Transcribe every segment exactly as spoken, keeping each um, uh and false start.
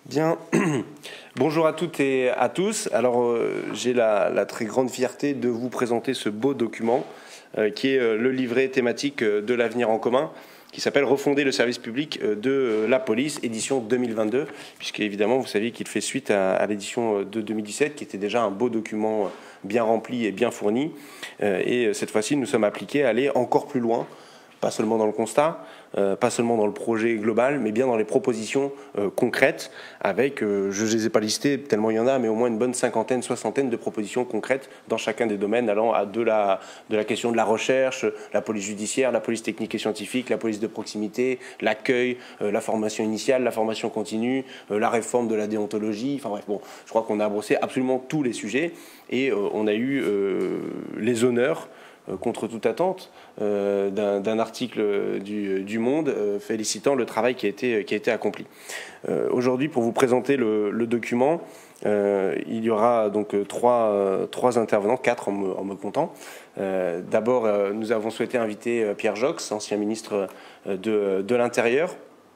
Bien, bonjour à toutes et à tous. Alors euh, j'ai la, la très grande fierté de vous présenter ce beau document euh, qui est euh, le livret thématique euh, de l'avenir en commun, qui s'appelle Refonder le service public euh, de euh, la police, édition deux mille vingt-deux, puisque évidemment vous savez qu'il fait suite à, à l'édition de deux mille dix-sept, qui était déjà un beau document euh, bien rempli et bien fourni. Euh, et cette fois-ci, nous sommes appliqués à aller encore plus loin, pas seulement dans le constat, euh, pas seulement dans le projet global, mais bien dans les propositions euh, concrètes, avec, euh, je ne les ai pas listées tellement il y en a, mais au moins une bonne cinquantaine, soixantaine de propositions concrètes dans chacun des domaines, allant à de la, de la question de la recherche, la police judiciaire, la police technique et scientifique, la police de proximité, l'accueil, euh, la formation initiale, la formation continue, euh, la réforme de la déontologie, enfin bref, bon, je crois qu'on a brossé absolument tous les sujets, et euh, on a eu euh, les honneurs, contre toute attente, euh, d'un article du, du Monde euh, félicitant le travail qui a été, qui a été accompli. Euh, Aujourd'hui, pour vous présenter le, le document, euh, il y aura donc trois, euh, trois intervenants, quatre en me, en me comptant. Euh, D'abord, euh, nous avons souhaité inviter Pierre Joxe, ancien ministre de, de l'Intérieur,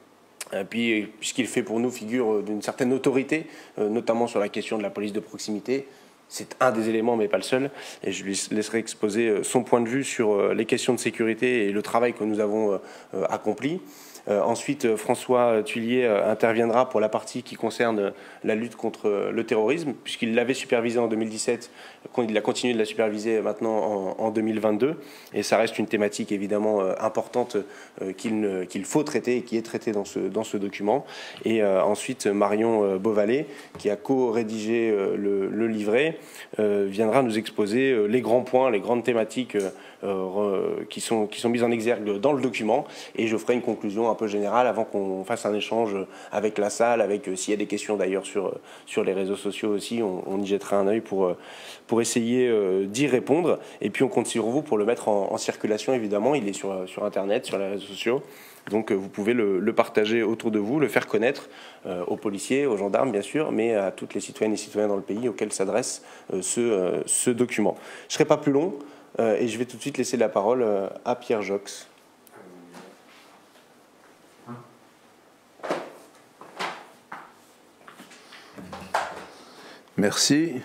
puis puisqu'il fait pour nous figure d'une certaine autorité, euh, notamment sur la question de la police de proximité. C'est un des éléments, mais pas le seul. Et je lui laisserai exposer son point de vue sur les questions de sécurité et le travail que nous avons accompli. Euh, ensuite, François Thuillier interviendra pour la partie qui concerne la lutte contre le terrorisme, puisqu'il l'avait supervisé en deux mille dix-sept, il a continué de la superviser maintenant en, en deux mille vingt-deux. Et ça reste une thématique évidemment importante euh, qu'il qu'il faut traiter et qui est traitée dans ce, dans ce document. Et euh, ensuite, Marion Beauvalet, qui a co-rédigé euh, le, le livret, euh, viendra nous exposer euh, les grands points, les grandes thématiques euh, euh, qui, sont, qui sont mises en exergue dans le document. Et je ferai une conclusion un peu général avant qu'on fasse un échange avec la salle, avec euh, s'il y a des questions d'ailleurs sur, sur les réseaux sociaux aussi, on, on y jettera un œil pour, pour essayer euh, d'y répondre. Et puis on compte sur vous pour le mettre en, en circulation, évidemment. Il est sur, sur Internet, sur les réseaux sociaux. Donc euh, vous pouvez le, le partager autour de vous, le faire connaître euh, aux policiers, aux gendarmes bien sûr, mais à toutes les citoyennes et citoyens dans le pays auxquels s'adresse euh, ce, euh, ce document. Je ne serai pas plus long euh, et je vais tout de suite laisser la parole euh, à Pierre Joxe. Merci.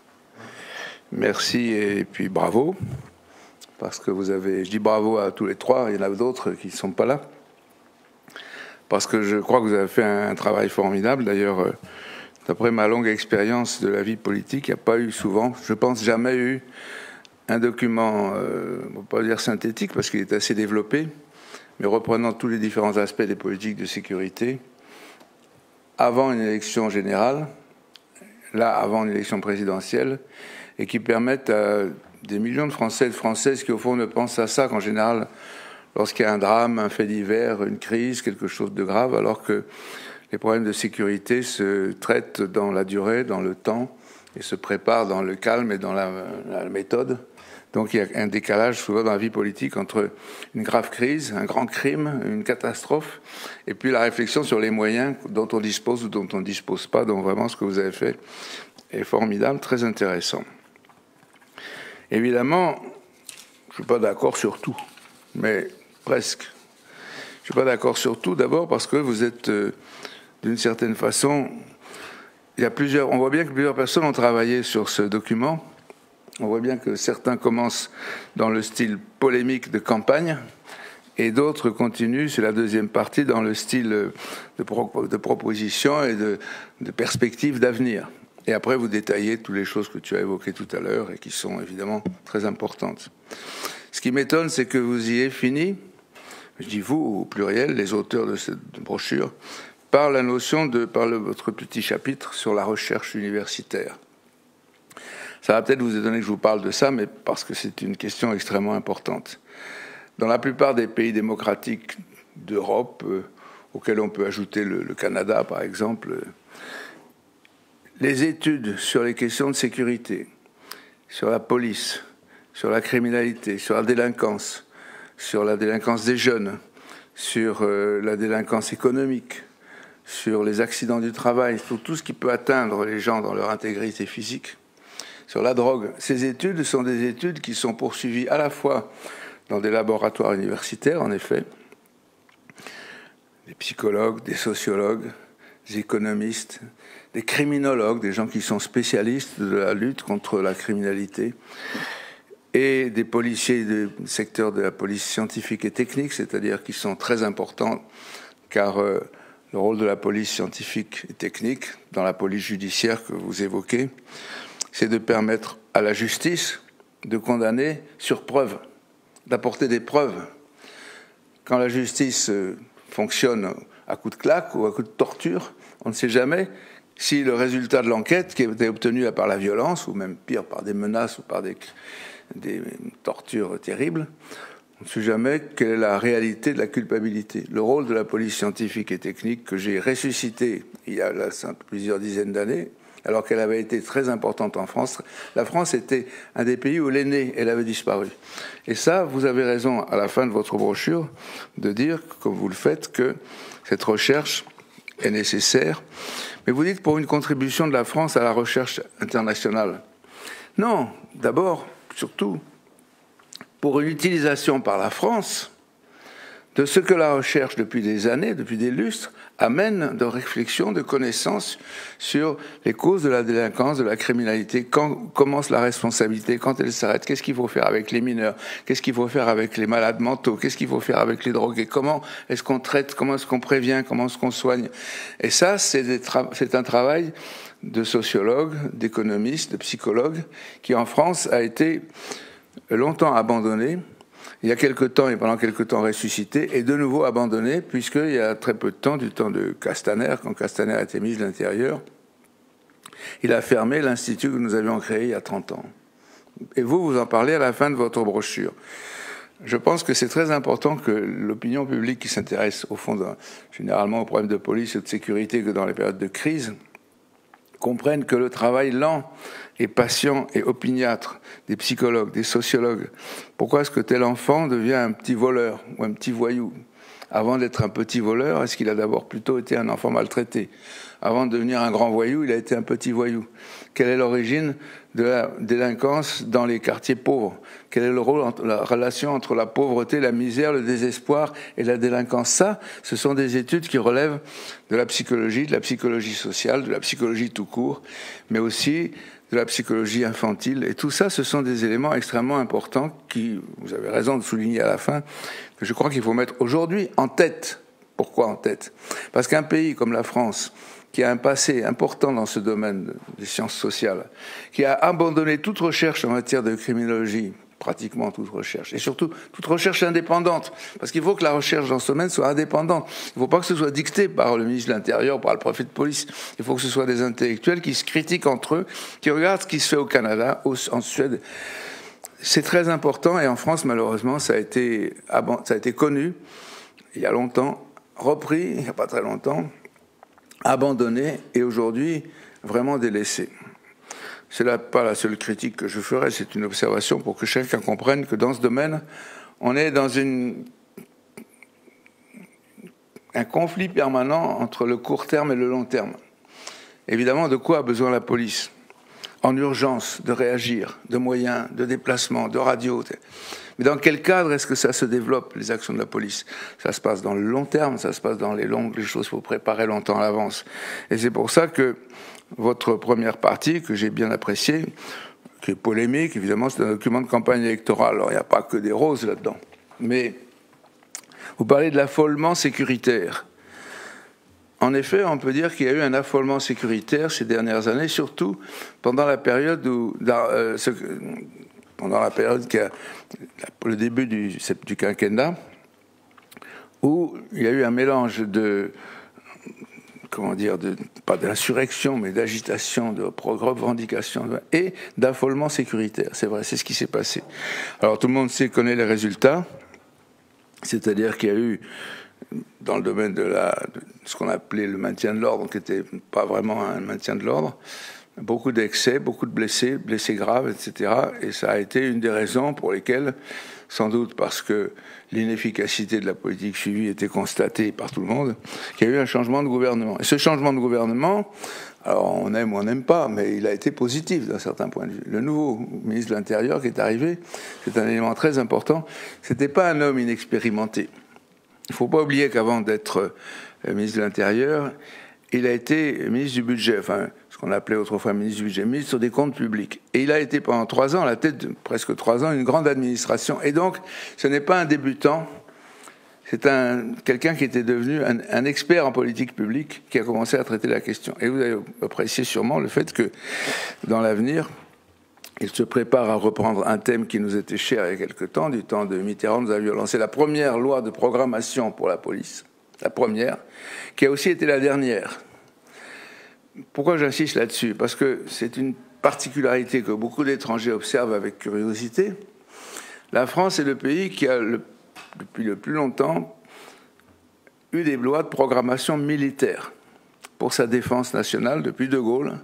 Merci et puis bravo. Parce que vous avez, je dis bravo à tous les trois, il y en a d'autres qui ne sont pas là. Parce que je crois que vous avez fait un travail formidable. D'ailleurs, d'après ma longue expérience de la vie politique, il n'y a pas eu souvent, je pense jamais eu, un document, euh, on ne va pas dire synthétique parce qu'il est assez développé, mais reprenant tous les différents aspects des politiques de sécurité, avant une élection générale, là, avant une élection présidentielle, et qui permettent à des millions de Français et de Françaises qui, au fond, ne pensent à ça qu'en général, lorsqu'il y a un drame, un fait divers, une crise, quelque chose de grave, alors que les problèmes de sécurité se traitent dans la durée, dans le temps, et se préparent dans le calme et dans la, la méthode. Donc il y a un décalage souvent dans la vie politique entre une grave crise, un grand crime, une catastrophe, et puis la réflexion sur les moyens dont on dispose ou dont on ne dispose pas. Donc vraiment ce que vous avez fait est formidable, très intéressant. Évidemment, je ne suis pas d'accord sur tout, mais presque. Je ne suis pas d'accord sur tout, d'abord parce que vous êtes, euh, d'une certaine façon, il y a plusieurs, on voit bien que plusieurs personnes ont travaillé sur ce document. On voit bien que certains commencent dans le style polémique de campagne et d'autres continuent, c'est la deuxième partie, dans le style de, pro de proposition et de, de perspective d'avenir. Et après, vous détaillez toutes les choses que tu as évoquées tout à l'heure et qui sont évidemment très importantes. Ce qui m'étonne, c'est que vous y ayez fini, je dis vous au pluriel, les auteurs de cette brochure, par la notion de, par le, votre petit chapitre sur la recherche universitaire. Ça va peut-être vous étonner que je vous parle de ça, mais parce que c'est une question extrêmement importante. Dans la plupart des pays démocratiques d'Europe, euh, auxquels on peut ajouter le, le Canada, par exemple, euh, les études sur les questions de sécurité, sur la police, sur la criminalité, sur la délinquance, sur la délinquance des jeunes, sur euh, la délinquance économique, sur les accidents du travail, sur tout ce qui peut atteindre les gens dans leur intégrité physique, sur la drogue. Ces études sont des études qui sont poursuivies à la fois dans des laboratoires universitaires, en effet, des psychologues, des sociologues, des des économistes, des criminologues, des gens qui sont spécialistes de la lutte contre la criminalité, et des policiers du secteur de la police scientifique et technique, c'est-à-dire qui sont très importants, car euh, le rôle de la police scientifique et technique, dans la police judiciaire que vous évoquez, c'est de permettre à la justice de condamner sur preuve, d'apporter des preuves. Quand la justice euh, fonctionne à coup de claque ou à coup de torture, on ne sait jamais si le résultat de l'enquête, qui était obtenu par la violence, ou même pire, par des menaces ou par des, des tortures terribles, on ne sait jamais quelle est la réalité de la culpabilité. Le rôle de la police scientifique et technique que j'ai ressuscité il y a là, plusieurs dizaines d'années, alors qu'elle avait été très importante en France. La France était un des pays où elle est née, elle avait disparu. Et ça, vous avez raison, à la fin de votre brochure, de dire, comme vous le faites, que cette recherche est nécessaire. Mais vous dites pour une contribution de la France à la recherche internationale. Non, d'abord, surtout, pour une utilisation par la France de ce que la recherche, depuis des années, depuis des lustres, amène de réflexion, de connaissances sur les causes de la délinquance, de la criminalité, quand commence la responsabilité, quand elle s'arrête, qu'est-ce qu'il faut faire avec les mineurs, qu'est-ce qu'il faut faire avec les malades mentaux, qu'est-ce qu'il faut faire avec les drogués, comment est-ce qu'on traite, comment est-ce qu'on prévient, comment est-ce qu'on soigne. Et ça, c'est, des tra- c'est un travail de sociologues, d'économistes, de psychologues, qui en France a été longtemps abandonné, il y a quelque temps et pendant quelque temps ressuscité, et de nouveau abandonné, puisqu'il y a très peu de temps, du temps de Castaner, quand Castaner a été ministre de l'Intérieur, il a fermé l'institut que nous avions créé il y a trente ans. Et vous, vous en parlez à la fin de votre brochure. Je pense que c'est très important que l'opinion publique qui s'intéresse, au fond, généralement aux problèmes de police et de sécurité que dans les périodes de crise, comprenne que le travail lent et patient et opiniâtre des psychologues, des sociologues, pourquoi est-ce que tel enfant devient un petit voleur ou un petit voyou? Avant d'être un petit voleur, est-ce qu'il a d'abord plutôt été un enfant maltraité? Avant de devenir un grand voyou, il a été un petit voyou. Quelle est l'origine de la délinquance dans les quartiers pauvres? Quel est le rôle, la relation entre la pauvreté, la misère, le désespoir et la délinquance? Ça, ce sont des études qui relèvent de la psychologie, de la psychologie sociale, de la psychologie tout court, mais aussi de la psychologie infantile. Et tout ça, ce sont des éléments extrêmement importants qui, vous avez raison de souligner à la fin, que je crois qu'il faut mettre aujourd'hui en tête. Pourquoi en tête? Parce qu'un pays comme la France, qui a un passé important dans ce domaine des sciences sociales, qui a abandonné toute recherche en matière de criminologie, pratiquement toute recherche, et surtout toute recherche indépendante, parce qu'il faut que la recherche dans ce domaine soit indépendante. Il ne faut pas que ce soit dicté par le ministre de l'Intérieur, par le préfet de police. Il faut que ce soit des intellectuels qui se critiquent entre eux, qui regardent ce qui se fait au Canada, en Suède. C'est très important, et en France, malheureusement, ça a été, ça a été connu il y a longtemps, repris il n'y a pas très longtemps, abandonné, et aujourd'hui vraiment délaissé. Ce n'est pas la seule critique que je ferai, c'est une observation pour que chacun comprenne que dans ce domaine, on est dans une, un conflit permanent entre le court terme et le long terme. Évidemment, de quoi a besoin la police? En urgence, de réagir, de moyens, de déplacement, de radio. Mais dans quel cadre est-ce que ça se développe, les actions de la police? Ça se passe dans le long terme, ça se passe dans les longues, les choses qu'il faut préparer longtemps à l'avance. Et c'est pour ça que votre première partie, que j'ai bien appréciée, qui est polémique, évidemment, c'est un document de campagne électorale. Alors, il n'y a pas que des roses là-dedans. Mais vous parlez de l'affolement sécuritaire. En effet, on peut dire qu'il y a eu un affolement sécuritaire ces dernières années, surtout pendant la période où, dans, euh, ce, pendant la période qui a le début du, du quinquennat, où il y a eu un mélange de comment dire, de, pas d'insurrection, mais d'agitation, de revendication et d'affolement sécuritaire. C'est vrai, c'est ce qui s'est passé. Alors tout le monde sait, connaît les résultats, c'est-à-dire qu'il y a eu, dans le domaine de, la, de ce qu'on appelait le maintien de l'ordre, qui n'était pas vraiment un maintien de l'ordre, beaucoup d'excès, beaucoup de blessés, blessés graves, et cetera. Et ça a été une des raisons pour lesquelles, sans doute parce que l'inefficacité de la politique suivie était constatée par tout le monde, qu'il y a eu un changement de gouvernement. Et ce changement de gouvernement, alors on aime ou on n'aime pas, mais il a été positif d'un certain point de vue. Le nouveau ministre de l'Intérieur qui est arrivé, c'est un élément très important, c'était pas un homme inexpérimenté. Il ne faut pas oublier qu'avant d'être ministre de l'Intérieur, il a été ministre du budget, enfin, ce qu'on appelait autrefois ministre du budget, ministre des comptes publics. Et il a été pendant trois ans, à la tête de presque trois ans, une grande administration. Et donc, ce n'est pas un débutant, c'est un, quelqu'un qui était devenu un, un expert en politique publique, qui a commencé à traiter la question. Et vous avez apprécié sûrement le fait que, dans l'avenir, il se prépare à reprendre un thème qui nous était cher il y a quelque temps, du temps de Mitterrand. Nous avions lancé la première loi de programmation pour la police, la première, qui a aussi été la dernière. Pourquoi j'insiste là-dessus? Parce que c'est une particularité que beaucoup d'étrangers observent avec curiosité. La France est le pays qui a, le, depuis le plus longtemps, eu des lois de programmation militaire pour sa défense nationale depuis De Gaulle.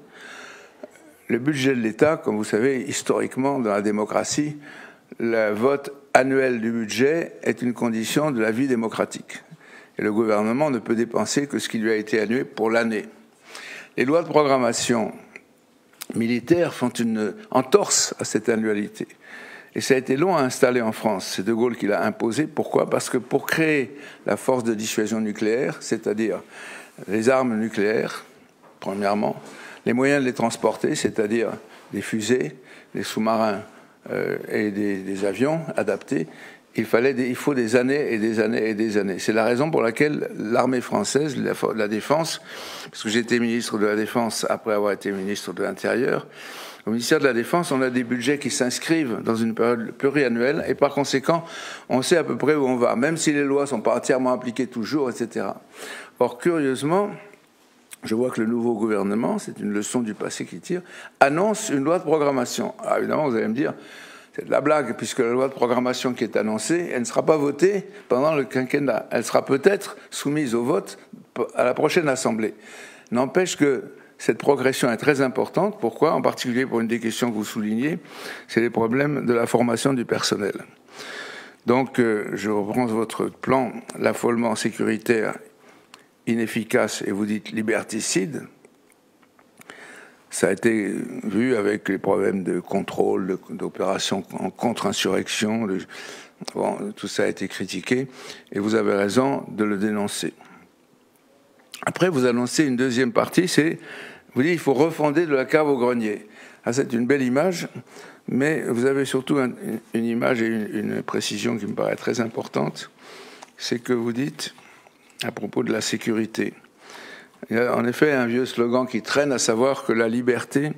Le budget de l'État, comme vous savez, historiquement, dans la démocratie, le vote annuel du budget est une condition de la vie démocratique. Et le gouvernement ne peut dépenser que ce qui lui a été alloué pour l'année. Les lois de programmation militaire font une entorse à cette annualité. Et ça a été long à installer en France. C'est De Gaulle qui l'a imposé. Pourquoi? Parce que pour créer la force de dissuasion nucléaire, c'est-à-dire les armes nucléaires, premièrement, les moyens de les transporter, c'est-à-dire des fusées, des sous-marins euh, et des, des avions adaptés, il, fallait des, il faut des années et des années et des années. C'est la raison pour laquelle l'armée française, la, la défense, parce que j'étais ministre de la Défense après avoir été ministre de l'Intérieur, au ministère de la Défense, on a des budgets qui s'inscrivent dans une période pluriannuelle et par conséquent, on sait à peu près où on va, même si les lois ne sont pas entièrement appliquées toujours, et cetera. Or, curieusement, je vois que le nouveau gouvernement, c'est une leçon du passé qui tire, annonce une loi de programmation. Alors évidemment, vous allez me dire, c'est de la blague, puisque la loi de programmation qui est annoncée, elle ne sera pas votée pendant le quinquennat. Elle sera peut-être soumise au vote à la prochaine Assemblée. N'empêche que cette progression est très importante. Pourquoi? En particulier pour une des questions que vous soulignez, c'est les problèmes de la formation du personnel. Donc, euh, je reprends votre plan, l'affolement sécuritaire inefficace, et vous dites liberticide. Ça a été vu avec les problèmes de contrôle, d'opérations en contre-insurrection. Bon, tout ça a été critiqué, et vous avez raison de le dénoncer. Après, vous annoncez une deuxième partie, c'est, vous dites, il faut refonder de la cave au grenier. Ah, c'est une belle image, mais vous avez surtout un, une image et une, une précision qui me paraît très importante, c'est que vous dites, à propos de la sécurité, il y a en effet un vieux slogan qui traîne, à savoir que la liberté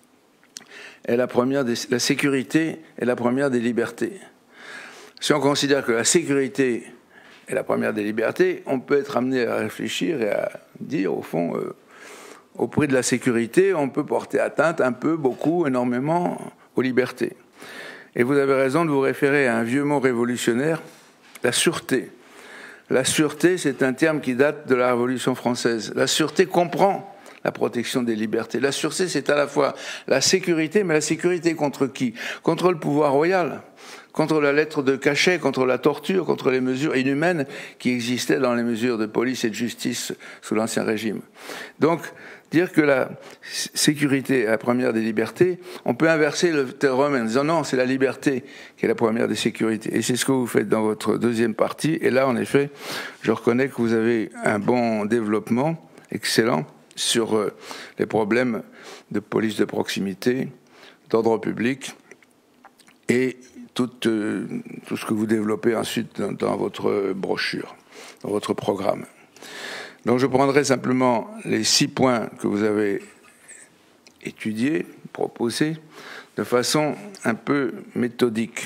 est la première des, la sécurité est la première des libertés. Si on considère que la sécurité est la première des libertés, on peut être amené à réfléchir et à dire, au fond, euh, au prix de la sécurité, on peut porter atteinte un peu, beaucoup, énormément aux libertés. Et vous avez raison de vous référer à un vieux mot révolutionnaire, la sûreté. La sûreté, c'est un terme qui date de la Révolution française. La sûreté comprend la protection des libertés. La sûreté, c'est à la fois la sécurité, mais la sécurité contre qui? Contre le pouvoir royal, contre la lettre de cachet, contre la torture, contre les mesures inhumaines qui existaient dans les mesures de police et de justice sous l'Ancien Régime. Donc, dire que la sécurité est la première des libertés, on peut inverser le terme en disant non, c'est la liberté qui est la première des sécurités. Et c'est ce que vous faites dans votre deuxième partie. Et là, en effet, je reconnais que vous avez un bon développement, excellent, sur les problèmes de police de proximité, d'ordre public, et tout, euh, tout ce que vous développez ensuite dans, dans votre brochure, dans votre programme. Donc je prendrai simplement les six points que vous avez étudiés, proposés, de façon un peu méthodique.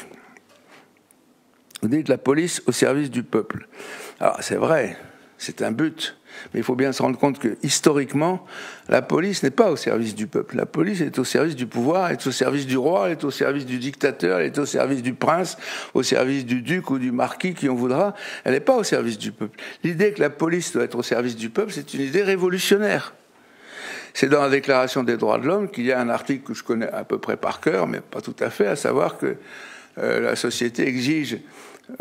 Vous dites la police au service du peuple. Alors c'est vrai, c'est un but, mais il faut bien se rendre compte que historiquement, la police n'est pas au service du peuple. La police est au service du pouvoir, elle est au service du roi, elle est au service du dictateur, elle est au service du prince, au service du duc ou du marquis, qui on voudra. Elle n'est pas au service du peuple. L'idée que la police doit être au service du peuple, c'est une idée révolutionnaire. C'est dans la Déclaration des droits de l'homme qu'il y a un article que je connais à peu près par cœur, mais pas tout à fait, à savoir que euh, la société exige euh,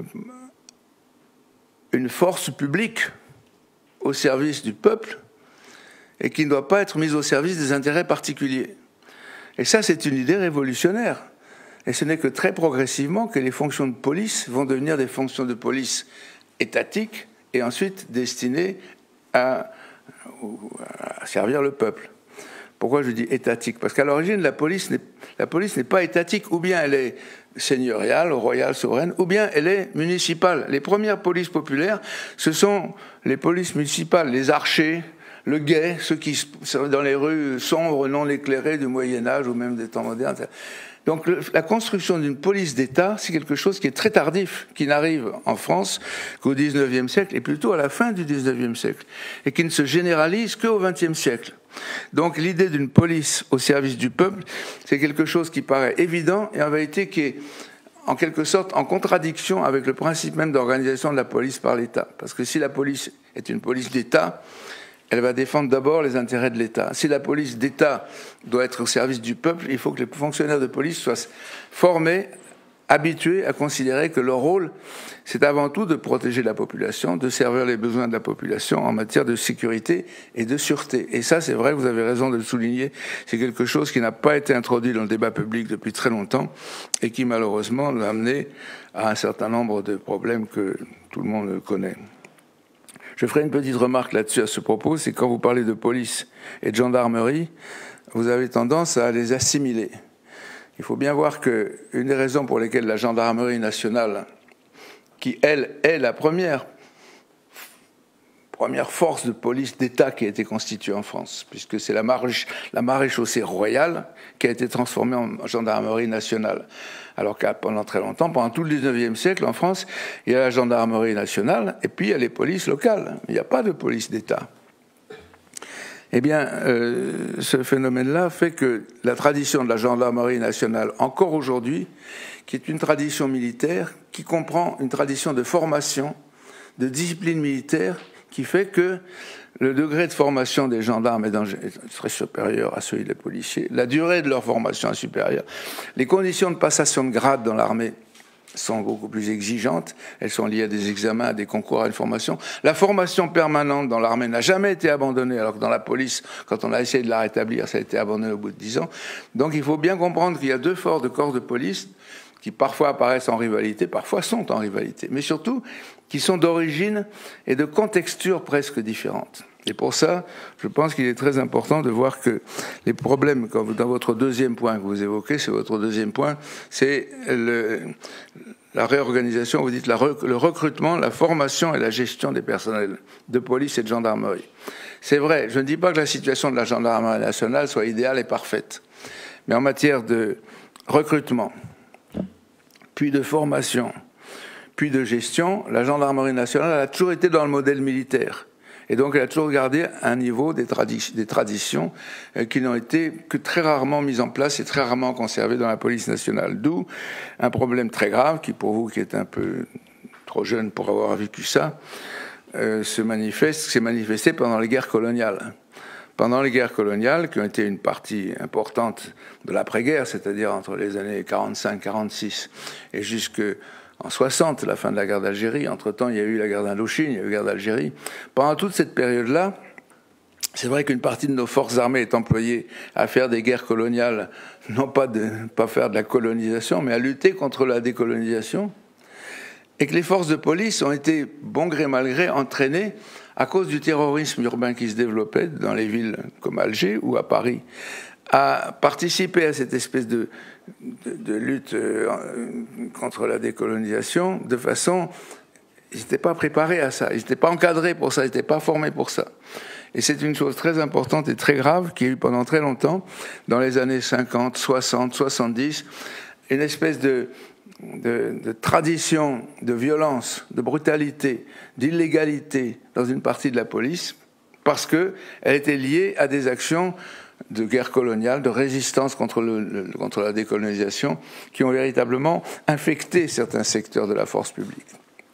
une force publique au service du peuple et qui ne doit pas être mise au service des intérêts particuliers. Et ça, c'est une idée révolutionnaire. Et ce n'est que très progressivement que les fonctions de police vont devenir des fonctions de police étatiques et ensuite destinées à à servir le peuple. Pourquoi je dis étatique? Parce qu'à l'origine, la police n'est, la police n'est pas étatique. Ou bien elle est seigneuriale, royale, souveraine, ou bien elle est municipale. Les premières polices populaires, ce sont les polices municipales, les archers, le guet, ceux qui sont dans les rues sombres, non éclairées du Moyen-Âge ou même des temps modernes. Donc le, la construction d'une police d'État, c'est quelque chose qui est très tardif, qui n'arrive en France qu'au dix-neuvième siècle, et plutôt à la fin du dix-neuvième siècle, et qui ne se généralise qu'au vingtième siècle. Donc l'idée d'une police au service du peuple, c'est quelque chose qui paraît évident, et en vérité qui est en quelque sorte en contradiction avec le principe même d'organisation de la police par l'État. Parce que si la police est une police d'État, elle va défendre d'abord les intérêts de l'État. Si la police d'État doit être au service du peuple, il faut que les fonctionnaires de police soient formés, habitués à considérer que leur rôle, c'est avant tout de protéger la population, de servir les besoins de la population en matière de sécurité et de sûreté. Et ça, c'est vrai, vous avez raison de le souligner, c'est quelque chose qui n'a pas été introduit dans le débat public depuis très longtemps et qui, malheureusement, l'a amené à un certain nombre de problèmes que tout le monde connaît. Je ferai une petite remarque là-dessus à ce propos, c'est quand vous parlez de police et de gendarmerie, vous avez tendance à les assimiler. Il faut bien voir qu'une des raisons pour lesquelles la gendarmerie nationale, qui elle est la première, première force de police d'État qui a été constituée en France, puisque c'est la, maréch- la maréchaussée royale qui a été transformée en gendarmerie nationale. Alors que pendant très longtemps, pendant tout le dix-neuvième siècle, en France, il y a la gendarmerie nationale et puis il y a les polices locales. Il n'y a pas de police d'État. Eh bien, euh, ce phénomène-là fait que la tradition de la gendarmerie nationale, encore aujourd'hui, qui est une tradition militaire, qui comprend une tradition de formation, de discipline militaire, qui fait que le degré de formation des gendarmes est très supérieur à celui des policiers, la durée de leur formation est supérieure, les conditions de passation de grade dans l'armée sont beaucoup plus exigeantes, elles sont liées à des examens, à des concours, à une formation. La formation permanente dans l'armée n'a jamais été abandonnée, alors que dans la police, quand on a essayé de la rétablir, ça a été abandonné au bout de dix ans. Donc il faut bien comprendre qu'il y a deux forces de corps de police qui parfois apparaissent en rivalité, parfois sont en rivalité, mais surtout qui sont d'origine et de contexture presque différentes. Et pour ça, je pense qu'il est très important de voir que les problèmes, quand vous, dans votre deuxième point que vous évoquez, c'est votre deuxième point, c'est le, la réorganisation, vous dites la, le recrutement, la formation et la gestion des personnels de police et de gendarmerie. C'est vrai, je ne dis pas que la situation de la gendarmerie nationale soit idéale et parfaite, mais en matière de recrutement, puis de formation, puis de gestion, la gendarmerie nationale a toujours été dans le modèle militaire. Et donc elle a toujours gardé un niveau des, tradi- des traditions euh, qui n'ont été que très rarement mises en place et très rarement conservées dans la police nationale. D'où un problème très grave qui, pour vous qui êtes un peu trop jeune pour avoir vécu ça, euh, se manifeste, s'est manifesté pendant les guerres coloniales. Pendant les guerres coloniales, qui ont été une partie importante de l'après-guerre, c'est-à-dire entre les années quarante-cinq quarante-six et jusque en soixante, la fin de la guerre d'Algérie. Entre-temps, il y a eu la guerre d'Indochine, il y a eu la guerre d'Algérie. Pendant toute cette période-là, c'est vrai qu'une partie de nos forces armées est employée à faire des guerres coloniales, non pas de pas faire de la colonisation, mais à lutter contre la décolonisation, et que les forces de police ont été, bon gré mal gré, entraînées à cause du terrorisme urbain qui se développait dans les villes comme Alger ou à Paris, à participer à cette espèce de, de, de lutte euh, contre la décolonisation de façon... Ils n'étaient pas préparés à ça, ils n'étaient pas encadrés pour ça, ils n'étaient pas formés pour ça. Et c'est une chose très importante et très grave qui a eu pendant très longtemps, dans les années cinquante, soixante, soixante-dix, une espèce de, de, de tradition de violence, de brutalité, d'illégalité dans une partie de la police, parce qu'elle était liée à des actions de guerre coloniale, de résistance contre, le, le, contre la décolonisation, qui ont véritablement infecté certains secteurs de la force publique.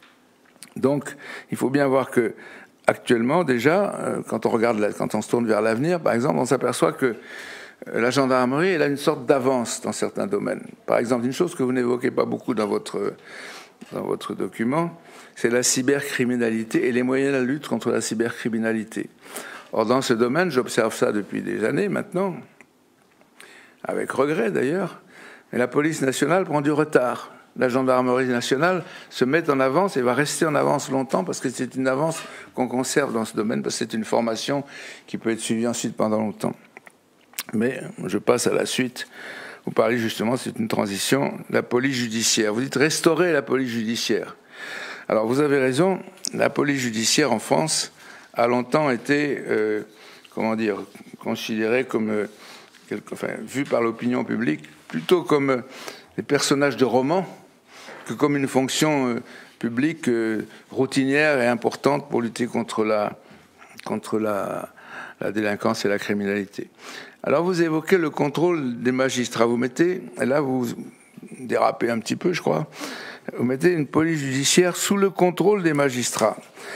Donc, il faut bien voir que actuellement, déjà, quand on regarde, la, quand on se tourne vers l'avenir, par exemple, on s'aperçoit que la gendarmerie, elle a une sorte d'avance dans certains domaines. Par exemple, une chose que vous n'évoquez pas beaucoup dans votre, dans votre document, c'est la cybercriminalité et les moyens de la lutte contre la cybercriminalité. Or, dans ce domaine, j'observe ça depuis des années maintenant, avec regret d'ailleurs, mais la police nationale prend du retard. la gendarmerie nationale se met en avance et va rester en avance longtemps parce que c'est une avance qu'on conserve dans ce domaine, parce que c'est une formation qui peut être suivie ensuite pendant longtemps. Mais je passe à la suite. Vous parlez justement, c'est une transition, la police judiciaire. Vous dites restaurer la police judiciaire. Alors vous avez raison, la police judiciaire en France a longtemps été, euh, comment dire, considérée comme, euh, quelque, enfin, vue par l'opinion publique plutôt comme euh, des personnages de romans que comme une fonction euh, publique euh, routinière et importante pour lutter contre la, contre la, la délinquance et la criminalité. Alors vous évoquez le contrôle des magistrats. Vous mettez, et là vous dérapez un petit peu, je crois, vous mettez une police judiciaire sous le contrôle des magistrats.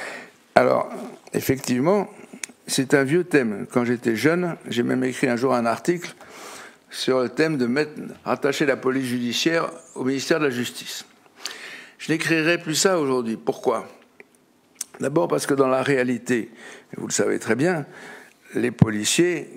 Alors, effectivement, c'est un vieux thème. Quand j'étais jeune, j'ai même écrit un jour un article sur le thème de mettre, rattacher la police judiciaire au ministère de la Justice. Je n'écrirai plus ça aujourd'hui. Pourquoi ? D'abord parce que dans la réalité, vous le savez très bien, les policiers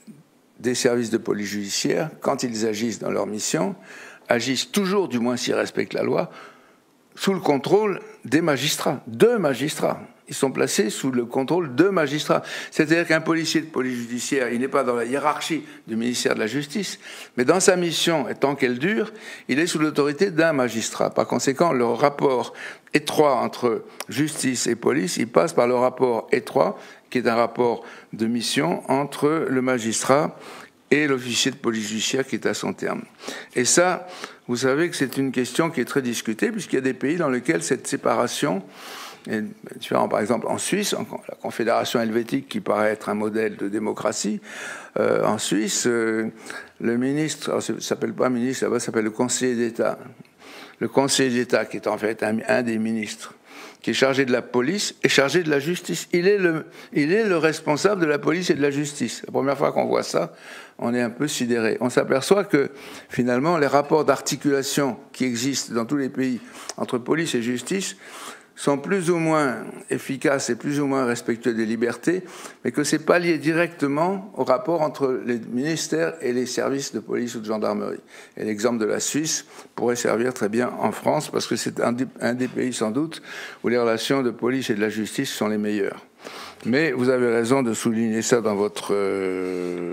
des services de police judiciaire, quand ils agissent dans leur mission, agissent toujours, du moins s'ils respectent la loi, sous le contrôle des magistrats, deux magistrats. Ils sont placés sous le contrôle de magistrats. C'est-à-dire qu'un policier de police judiciaire, il n'est pas dans la hiérarchie du ministère de la Justice, mais dans sa mission, et tant qu'elle dure, il est sous l'autorité d'un magistrat. Par conséquent, le rapport étroit entre justice et police, il passe par le rapport étroit, qui est un rapport de mission entre le magistrat et l'officier de police judiciaire qui est à son terme. Et ça, vous savez que c'est une question qui est très discutée, puisqu'il y a des pays dans lesquels cette séparation est différente. Par exemple, en Suisse, la Confédération helvétique, qui paraît être un modèle de démocratie, euh, en Suisse, euh, le ministre, alors ça ne s'appelle pas ministre, là-bas, ça s'appelle le conseiller d'État. Le conseiller d'État, qui est en fait un, un des ministres, qui est chargé de la police et chargé de la justice. Il est, le, il est le responsable de la police et de la justice. La première fois qu'on voit ça, on est un peu sidéré. On s'aperçoit que, finalement, les rapports d'articulation qui existent dans tous les pays entre police et justice sont plus ou moins efficaces et plus ou moins respectueux des libertés, mais que c'est pas lié directement au rapport entre les ministères et les services de police ou de gendarmerie. Et l'exemple de la Suisse pourrait servir très bien en France, parce que c'est un des, un des pays sans doute où les relations de police et de la justice sont les meilleures. Mais vous avez raison de souligner ça dans votre euh,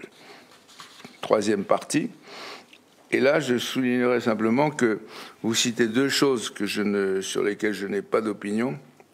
troisième partie. Et là, je soulignerai simplement que vous citez deux choses que je ne, sur lesquelles je n'ai pas d'opinion.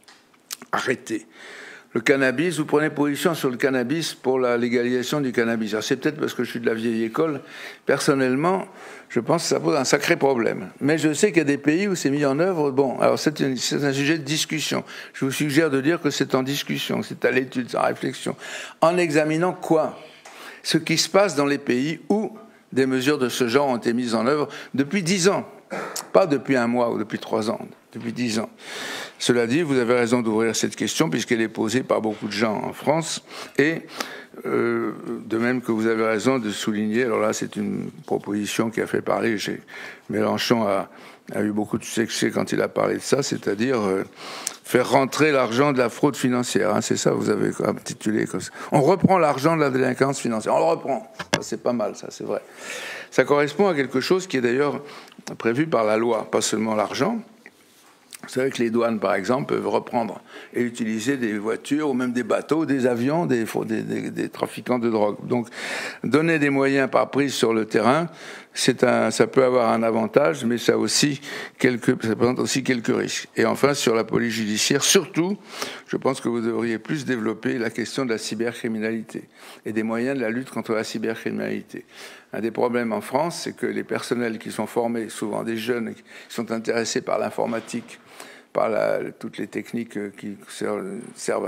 Arrêtez. Le cannabis, vous prenez position sur le cannabis pour la légalisation du cannabis. Alors c'est peut-être parce que je suis de la vieille école. Personnellement, je pense que ça pose un sacré problème. Mais je sais qu'il y a des pays où c'est mis en œuvre. Bon, alors c'est, une, c'est un sujet de discussion. Je vous suggère de dire que c'est en discussion, c'est à l'étude, c'est en réflexion. En examinant quoi ? Ce qui se passe dans les pays où des mesures de ce genre ont été mises en œuvre depuis dix ans. Pas depuis un mois ou depuis trois ans, depuis dix ans. Cela dit, vous avez raison d'ouvrir cette question puisqu'elle est posée par beaucoup de gens en France. Et euh, de même que vous avez raison de souligner, alors là c'est une proposition qui a fait parler, chez Mélenchon a, a eu beaucoup de succès quand il a parlé de ça, c'est-à-dire euh, faire rentrer l'argent de la fraude financière. Hein, c'est ça, vous avez intitulé comme ça. On reprend l'argent de la délinquance financière. On le reprend. Ça, c'est pas mal, ça, c'est vrai. Ça correspond à quelque chose qui est d'ailleurs prévu par la loi, pas seulement l'argent. Vous savez que les douanes, par exemple, peuvent reprendre et utiliser des voitures ou même des bateaux, des avions, des, des, des, des trafiquants de drogue. Donc, donner des moyens par prise sur le terrain, c'est un, ça peut avoir un avantage, mais ça, aussi quelques, ça présente aussi quelques risques. Et enfin, sur la police judiciaire, surtout, je pense que vous devriez plus développer la question de la cybercriminalité et des moyens de la lutte contre la cybercriminalité. Un des problèmes en France, c'est que les personnels qui sont formés, souvent des jeunes qui sont intéressés par l'informatique, par la, toutes les techniques qui servent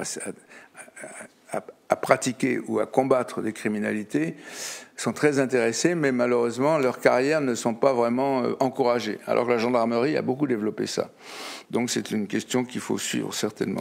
à, à, à pratiquer ou à combattre des criminalités, sont très intéressés, mais malheureusement, leurs carrières ne sont pas vraiment encouragées. Alors que la gendarmerie a beaucoup développé ça. Donc c'est une question qu'il faut suivre certainement.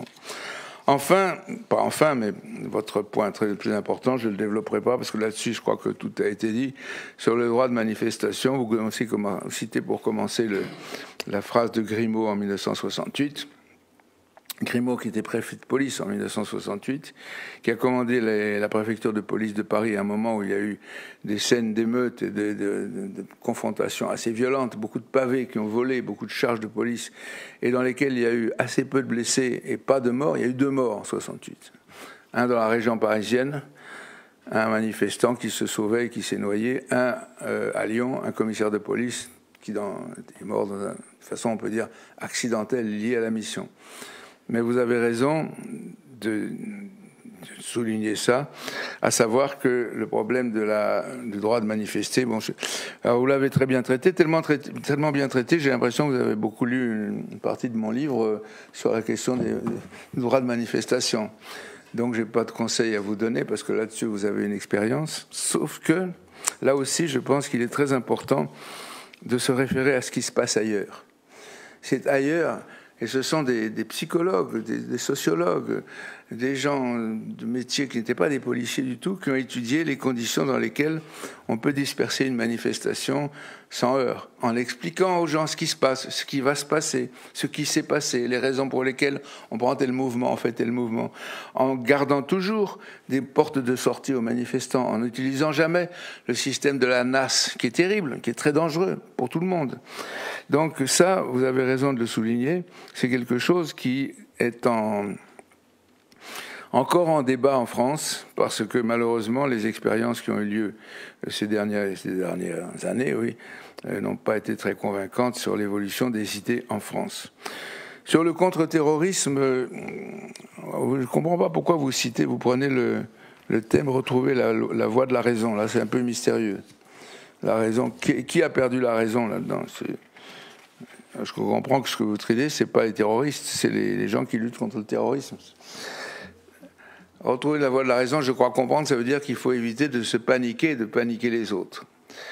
Enfin, pas enfin, mais votre point très le plus important, je ne le développerai pas, parce que là-dessus, je crois que tout a été dit. Sur le droit de manifestation, vous commencez, citez pour commencer le, la phrase de Grimaud en mille neuf cent soixante-huit. Grimaud, qui était préfet de police en mille neuf cent soixante-huit, qui a commandé les, la préfecture de police de Paris à un moment où il y a eu des scènes d'émeutes et de, de, de, de confrontations assez violentes, beaucoup de pavés qui ont volé, beaucoup de charges de police, et dans lesquelles il y a eu assez peu de blessés et pas de morts. Il y a eu deux morts en soixante-huit. Un dans la région parisienne, un manifestant qui se sauvait et qui s'est noyé, un euh, à Lyon, un commissaire de police qui dans, est mort de façon, on peut dire, accidentelle liée à la mission. Mais vous avez raison de, de souligner ça, à savoir que le problème de la, du droit de manifester, bon, je, alors vous l'avez très bien traité, tellement, traité, tellement bien traité, j'ai l'impression que vous avez beaucoup lu une partie de mon livre sur la question des, du droit de manifestation. Donc je n'ai pas de conseils à vous donner, parce que là-dessus vous avez une expérience, sauf que là aussi je pense qu'il est très important de se référer à ce qui se passe ailleurs. C'est ailleurs... Et ce sont des, des psychologues, des, des sociologues, des gens de métier qui n'étaient pas des policiers du tout, qui ont étudié les conditions dans lesquelles on peut disperser une manifestation sans heurts, en expliquant aux gens ce qui se passe, ce qui va se passer, ce qui s'est passé, les raisons pour lesquelles on prend tel mouvement, on fait tel mouvement, en gardant toujours des portes de sortie aux manifestants, en n'utilisant jamais le système de la N A S, qui est terrible, qui est très dangereux pour tout le monde. Donc ça, vous avez raison de le souligner, c'est quelque chose qui est en... encore en débat en France, parce que malheureusement, les expériences qui ont eu lieu ces dernières, ces dernières années, oui, euh, n'ont pas été très convaincantes sur l'évolution des idées en France. Sur le contre-terrorisme, euh, je ne comprends pas pourquoi vous citez, vous prenez le, le thème « Retrouver la, la voie de la raison ». Là, c'est un peu mystérieux. La raison, qui, qui a perdu la raison là-dedans? Je comprends que ce que vous traitez, ce n'est pas les terroristes, c'est les, les gens qui luttent contre le terrorisme. Retrouver la voie de la raison, je crois comprendre, ça veut dire qu'il faut éviter de se paniquer et de paniquer les autres.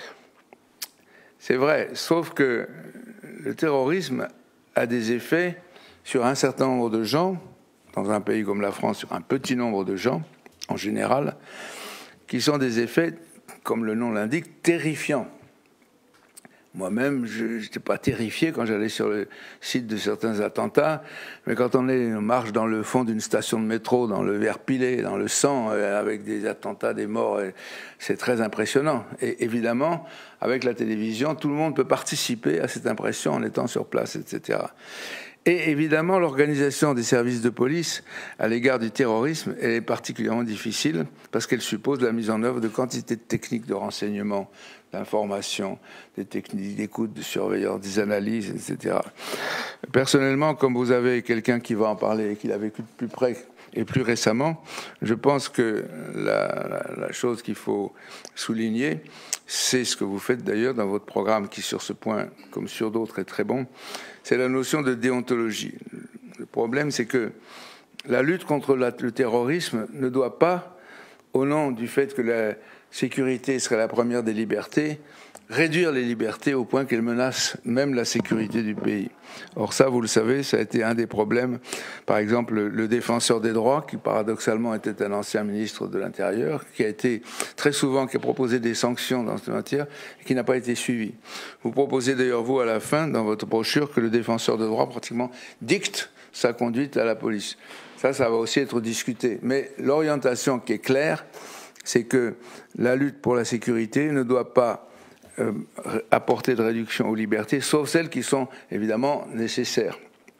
C'est vrai, sauf que le terrorisme a des effets sur un certain nombre de gens, dans un pays comme la France, sur un petit nombre de gens, en général, qui sont des effets, comme le nom l'indique, terrifiants. Moi-même, je n'étais pas terrifié quand j'allais sur le site de certains attentats, mais quand on, est, on marche dans le fond d'une station de métro, dans le verre pilé, dans le sang, avec des attentats, des morts, c'est très impressionnant. Et évidemment, avec la télévision, tout le monde peut participer à cette impression en étant sur place, et cetera. Et évidemment, l'organisation des services de police à l'égard du terrorisme est particulièrement difficile parce qu'elle suppose la mise en œuvre de quantité de techniques de renseignement, d'information, des techniques d'écoute, de surveillance, des analyses, et cetera. Personnellement, comme vous avez quelqu'un qui va en parler et qui l'a vécu de plus près et plus récemment, je pense que la, la, la chose qu'il faut souligner, c'est ce que vous faites d'ailleurs dans votre programme qui, sur ce point, comme sur d'autres, est très bon, c'est la notion de déontologie. Le problème, c'est que la lutte contre la, le terrorisme ne doit pas, au nom du fait que la sécurité serait la première des libertés, réduire les libertés au point qu'elles menacent même la sécurité du pays. Or ça, vous le savez, ça a été un des problèmes. Par exemple, le défenseur des droits, qui paradoxalement était un ancien ministre de l'Intérieur, qui a été très souvent, qui a proposé des sanctions dans cette matière, et qui n'a pas été suivi. Vous proposez d'ailleurs, vous, à la fin, dans votre brochure, que le défenseur de droits, pratiquement, dicte sa conduite à la police. Ça, ça va aussi être discuté. Mais l'orientation qui est claire, c'est que la lutte pour la sécurité ne doit pas Euh, apporter de réduction aux libertés, sauf celles qui sont évidemment nécessaires.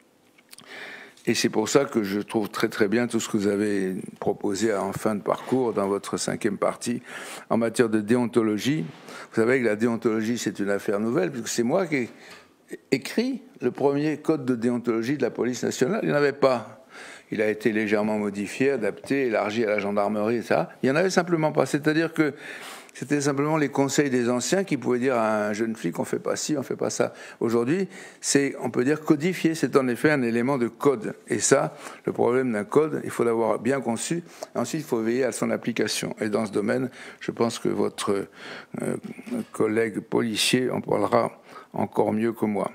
Et c'est pour ça que je trouve très très bien tout ce que vous avez proposé en fin de parcours dans votre cinquième partie en matière de déontologie. Vous savez que la déontologie, c'est une affaire nouvelle, puisque c'est moi qui ai écrit le premier code de déontologie de la police nationale. Il n'y en avait pas. Il a été légèrement modifié, adapté, élargi à la gendarmerie, et ça. Il n'y en avait simplement pas. C'est-à-dire que c'était simplement les conseils des anciens qui pouvaient dire à un jeune flic, on fait pas ci, on fait pas ça. Aujourd'hui, c'est, on peut dire, codifié. C'est en effet un élément de code. Et ça, le problème d'un code, il faut l'avoir bien conçu. Ensuite, il faut veiller à son application. Et dans ce domaine, je pense que votre euh, collègue policier en parlera encore mieux que moi.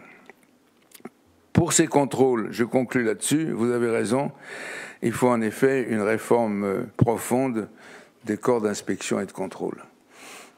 Pour ces contrôles, je conclus là-dessus, vous avez raison, il faut en effet une réforme profonde des corps d'inspection et de contrôle. Pourquoi ?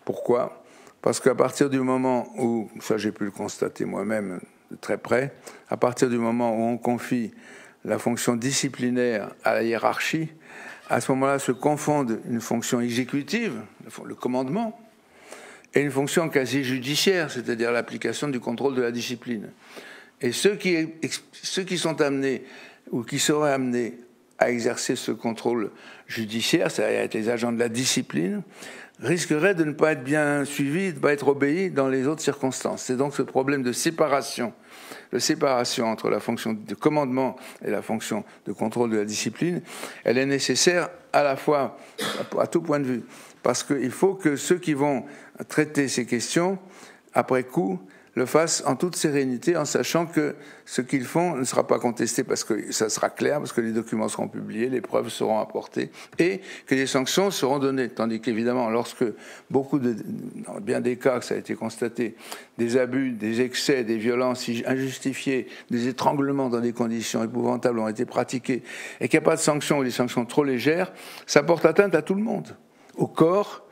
Parce qu'à partir du moment où, ça j'ai pu le constater moi-même de très près, à partir du moment où on confie la fonction disciplinaire à la hiérarchie, à ce moment-là se confondent une fonction exécutive, le commandement, et une fonction quasi judiciaire, c'est-à-dire l'application du contrôle de la discipline. Et ceux qui, ceux qui sont amenés ou qui seraient amenés à exercer ce contrôle judiciaire, c'est-à-dire être les agents de la discipline, risqueraient de ne pas être bien suivis, de ne pas être obéis dans les autres circonstances. C'est donc ce problème de séparation, de séparation entre la fonction de commandement et la fonction de contrôle de la discipline, elle est nécessaire à la fois, à tout point de vue, parce qu'il faut que ceux qui vont traiter ces questions, après coup, le fassent en toute sérénité, en sachant que ce qu'ils font ne sera pas contesté parce que ça sera clair, parce que les documents seront publiés, les preuves seront apportées, et que les sanctions seront données. Tandis qu'évidemment, lorsque beaucoup de, dans bien des cas, que ça a été constaté, des abus, des excès, des violences injustifiées, des étranglements dans des conditions épouvantables ont été pratiqués, et qu'il n'y a pas de sanctions ou des sanctions trop légères, ça porte atteinte à tout le monde, au corps,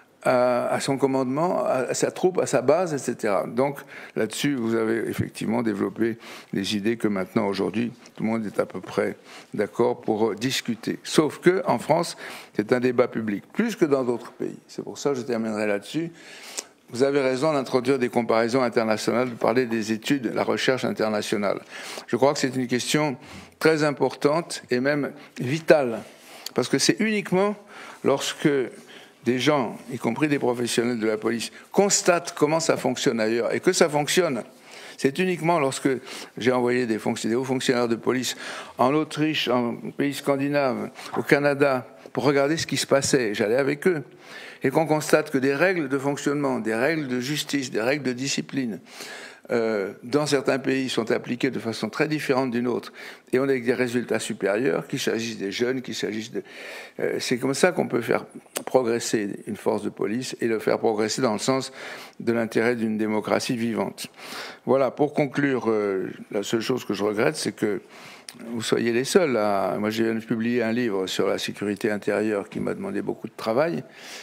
à son commandement, à sa troupe, à sa base, et cetera. Donc là-dessus, vous avez effectivement développé les idées que maintenant, aujourd'hui, tout le monde est à peu près d'accord pour discuter. Sauf que en France, c'est un débat public, plus que dans d'autres pays. C'est pour ça que je terminerai là-dessus. Vous avez raison d'introduire des comparaisons internationales, de parler des études, de la recherche internationale. Je crois que c'est une question très importante et même vitale, parce que c'est uniquement lorsque des gens, y compris des professionnels de la police, constatent comment ça fonctionne ailleurs et que ça fonctionne. C'est uniquement lorsque j'ai envoyé des, des hauts fonctionnaires de police en Autriche, en pays scandinaves, au Canada, pour regarder ce qui se passait. J'allais avec eux. Et qu'on constate que des règles de fonctionnement, des règles de justice, des règles de discipline, Euh, dans certains pays, sont appliquées de façon très différente d'une autre, et on a des résultats supérieurs, qu'il s'agisse des jeunes, qu'il s'agisse de... Euh, c'est comme ça qu'on peut faire progresser une force de police, et le faire progresser dans le sens de l'intérêt d'une démocratie vivante. Voilà, pour conclure, euh, la seule chose que je regrette, c'est que vous soyez les seuls à... Moi, j'ai publié un livre sur la sécurité intérieure qui m'a demandé beaucoup de travail.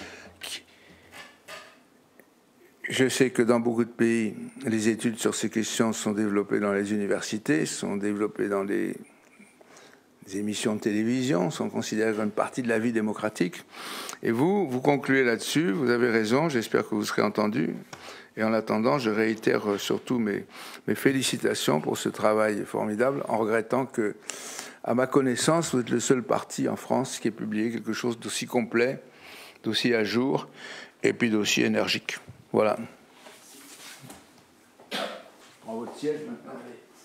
Je sais que dans beaucoup de pays, les études sur ces questions sont développées dans les universités, sont développées dans des, des émissions de télévision, sont considérées comme une partie de la vie démocratique. Et vous, vous concluez là-dessus, vous avez raison, j'espère que vous serez entendus. Et en attendant, je réitère surtout mes, mes félicitations pour ce travail formidable, en regrettant que, à ma connaissance, vous êtes le seul parti en France qui ait publié quelque chose d'aussi complet, d'aussi à jour, et puis d'aussi énergique. Voilà. Je prends votre siège maintenant.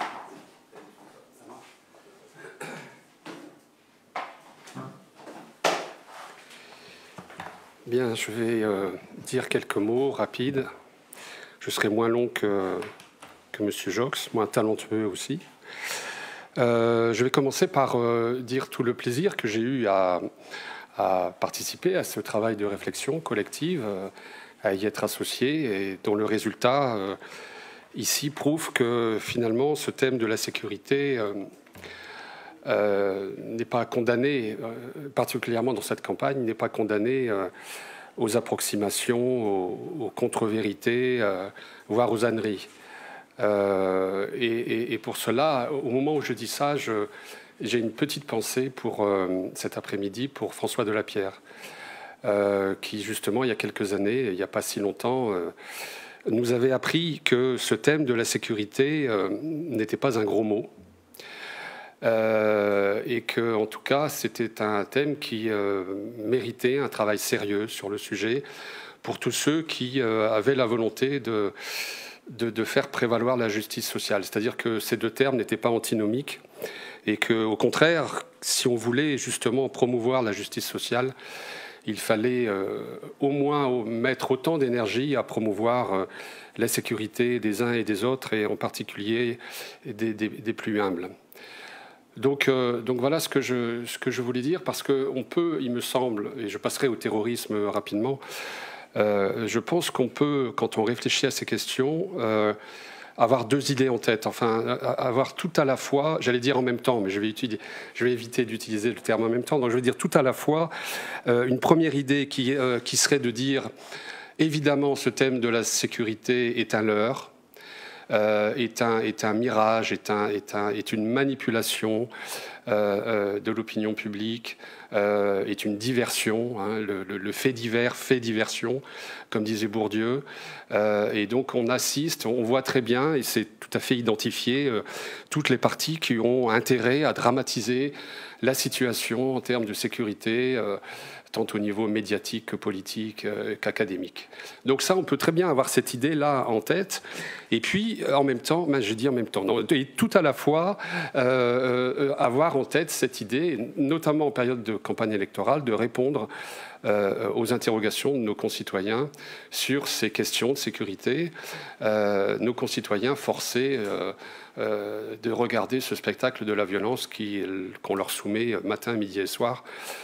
Bien, je vais euh, dire quelques mots rapides. Je serai moins long que, que M. Jox, moins talentueux aussi. Euh, je vais commencer par euh, dire tout le plaisir que j'ai eu à, à participer à ce travail de réflexion collective, euh, à y être associé, et dont le résultat euh, ici prouve que finalement ce thème de la sécurité euh, euh, n'est pas condamné, euh, particulièrement dans cette campagne, n'est pas condamné euh, aux approximations, aux, aux contre-vérités, euh, voire aux âneries. Euh, et, et, et pour cela, au moment où je dis ça, je, j'ai une petite pensée pour euh, cet après-midi pour François Delapierre. Euh, qui justement, il y a quelques années, il n'y a pas si longtemps, euh, nous avait appris que ce thème de la sécurité euh, n'était pas un gros mot, euh, et que, en tout cas, c'était un thème qui euh, méritait un travail sérieux sur le sujet pour tous ceux qui euh, avaient la volonté de, de, de faire prévaloir la justice sociale. C'est-à-dire que ces deux termes n'étaient pas antinomiques, et que, au contraire, si on voulait justement promouvoir la justice sociale, il fallait euh, au moins mettre autant d'énergie à promouvoir euh, la sécurité des uns et des autres, et en particulier des, des, des plus humbles. Donc, euh, donc voilà ce que, je, ce que je voulais dire, parce qu'on peut, il me semble, et je passerai au terrorisme rapidement, euh, je pense qu'on peut, quand on réfléchit à ces questions, euh, avoir deux idées en tête, enfin avoir tout à la fois, j'allais dire en même temps, mais je vais, utiliser, je vais éviter d'utiliser le terme en même temps, donc je vais dire tout à la fois euh, une première idée qui, euh, qui serait de dire, évidemment, ce thème de la sécurité est un leurre, euh, est, un, est un mirage, est, un, est, un, est une manipulation euh, euh, de l'opinion publique, euh, est une diversion, hein, le, le, le fait divers, fait diversion, comme disait Bourdieu. Euh, et donc on assiste, on voit très bien, et c'est tout à fait identifié, euh, toutes les parties qui ont intérêt à dramatiser la situation en termes de sécurité, euh, tant au niveau médiatique que politique euh, qu'académique. Donc ça, on peut très bien avoir cette idée-là en tête, et puis en même temps, ben, je dis en même temps, non, et tout à la fois euh, euh, avoir en tête cette idée, notamment en période de campagne électorale, de répondre euh, aux interrogations de nos concitoyens sur ces questions de sécurité, euh, nos concitoyens forcés euh, euh, de regarder ce spectacle de la violence qui, qu'on leur soumet matin, midi et soir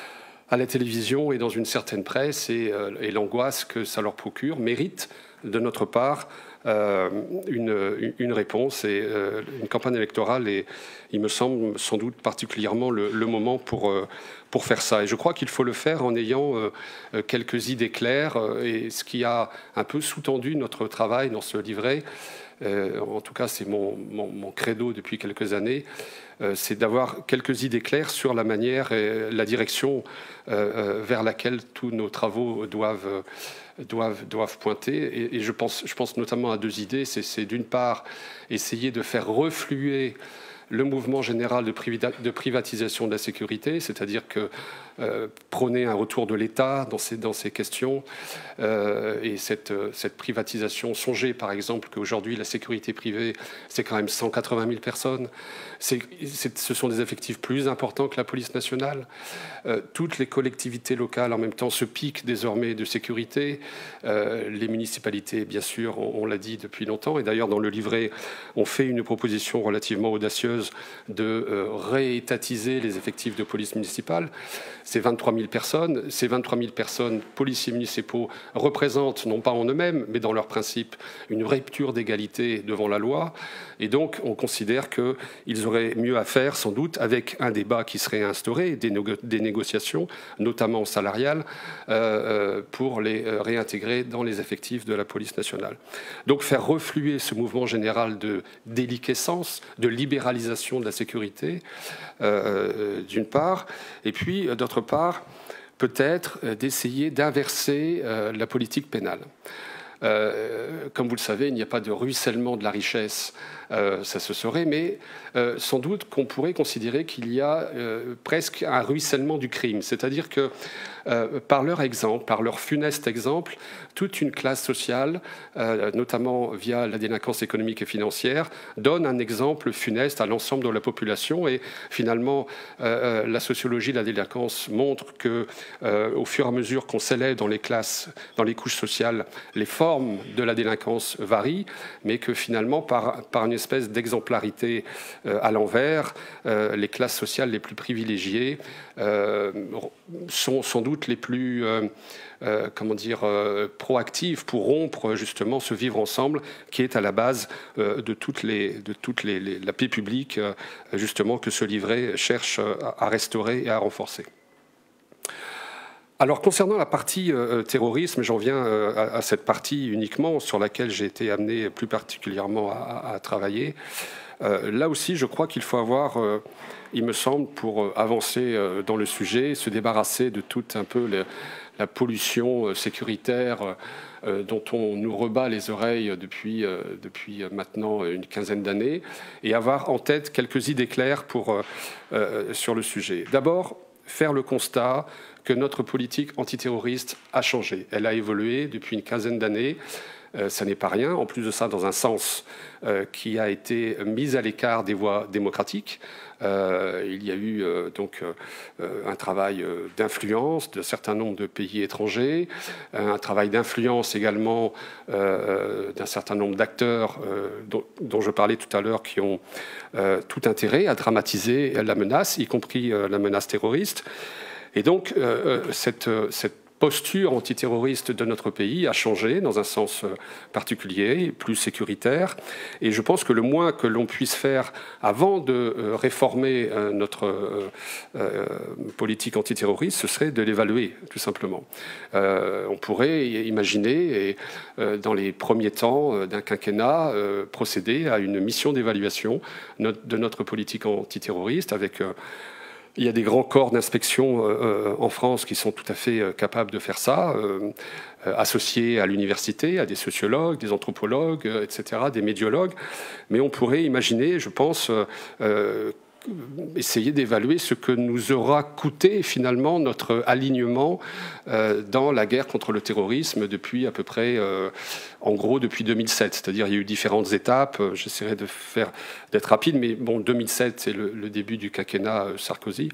à la télévision et dans une certaine presse, et, euh, et l'angoisse que ça leur procure mérite de notre part euh, une, une réponse et euh, une campagne électorale, et il me semble sans doute particulièrement le, le moment pour, euh, pour faire ça. Et je crois qu'il faut le faire en ayant euh, quelques idées claires, et ce qui a un peu sous-tendu notre travail dans ce livret, euh, en tout cas c'est mon, mon, mon credo depuis quelques années, euh, c'est d'avoir quelques idées claires sur la manière et la direction euh, vers laquelle tous nos travaux doivent Doivent, doivent pointer. Et, et je, pense, je pense notamment à deux idées. C'est, c'est d'une part essayer de faire refluer le mouvement général de, priva- de privatisation de la sécurité, c'est-à-dire que euh, prôner un retour de l'État dans ces, dans ces questions, euh, et cette, cette privatisation. Songez par exemple qu'aujourd'hui la sécurité privée, c'est quand même cent quatre-vingt mille personnes. C'est, c'est, ce sont des effectifs plus importants que la police nationale. Euh, toutes les collectivités locales en même temps se piquent désormais de sécurité. Euh, les municipalités, bien sûr, on, on l'a dit depuis longtemps. Et d'ailleurs, dans le livret, on fait une proposition relativement audacieuse de euh, réétatiser les effectifs de police municipale. C'est vingt-trois mille personnes. Ces vingt-trois mille personnes, policiers municipaux, représentent, non pas en eux-mêmes, mais dans leur principe, une rupture d'égalité devant la loi. Et donc, on considère qu'ils auraient mieux à faire, sans doute, avec un débat qui serait instauré, des, négo- des négociations, notamment salariales, euh, pour les réintégrer dans les effectifs de la police nationale. Donc, faire refluer ce mouvement général de déliquescence, de libéralisation de la sécurité, euh, d'une part, et puis, d'autre part, peut-être euh, d'essayer d'inverser euh, la politique pénale. Euh, comme vous le savez, il n'y a pas de ruissellement de la richesse, euh, ça se saurait, mais euh, sans doute qu'on pourrait considérer qu'il y a euh, presque un ruissellement du crime. C'est-à-dire que euh, par leur exemple, par leur funeste exemple, toute une classe sociale, euh, notamment via la délinquance économique et financière, donne un exemple funeste à l'ensemble de la population. Et finalement, euh, la sociologie de la délinquance montre que, euh, au fur et à mesure qu'on s'élève dans les classes, dans les couches sociales, les formes de la délinquance varient, mais que finalement, par, par une espèce d'exemplarité euh, à l'envers, euh, les classes sociales les plus privilégiées euh, sont sans doute les plus euh, euh, comment dire, euh, proactives pour rompre justement ce vivre ensemble qui est à la base euh, de toutes les, de toutes les, les, la paix publique euh, justement que ce livret cherche à, à restaurer et à renforcer. Alors, concernant la partie euh, terrorisme, j'en viens euh, à, à cette partie uniquement sur laquelle j'ai été amené plus particulièrement à, à travailler. Euh, là aussi, je crois qu'il faut avoir, euh, il me semble, pour euh, avancer euh, dans le sujet, se débarrasser de toute un peu les, la pollution euh, sécuritaire euh, dont on nous rebat les oreilles depuis, euh, depuis maintenant une quinzaine d'années, et avoir en tête quelques idées claires pour, euh, euh, sur le sujet. D'abord, faire le constat que notre politique antiterroriste a changé. Elle a évolué depuis une quinzaine d'années. Euh, ça n'est pas rien. En plus de ça, dans un sens euh, qui a été mis à l'écart des voies démocratiques. Euh, il y a eu euh, donc euh, un travail euh, d'influence d'un certain nombre de pays étrangers, un travail d'influence également euh, d'un certain nombre d'acteurs euh, dont, dont je parlais tout à l'heure, qui ont euh, tout intérêt à dramatiser la menace, y compris euh, la menace terroriste. Et donc, euh, cette, cette posture antiterroriste de notre pays a changé dans un sens particulier, plus sécuritaire. Et je pense que le moins que l'on puisse faire avant de réformer notre politique antiterroriste, ce serait de l'évaluer, tout simplement. Euh, on pourrait imaginer, et, dans les premiers temps d'un quinquennat, procéder à une mission d'évaluation de notre politique antiterroriste avec... Il y a des grands corps d'inspection euh, en France qui sont tout à fait euh, capables de faire ça, euh, euh, associés à l'université, à des sociologues, des anthropologues, euh, et cetera, des médiologues. Mais on pourrait imaginer, je pense, euh, essayer d'évaluer ce que nous aura coûté finalement notre alignement euh, dans la guerre contre le terrorisme depuis à peu près, euh, en gros, depuis deux mille sept. C'est-à-dire il y a eu différentes étapes. J'essaierai de faire d'être rapide, mais bon, deux mille sept, c'est le, le début du quinquennat Sarkozy.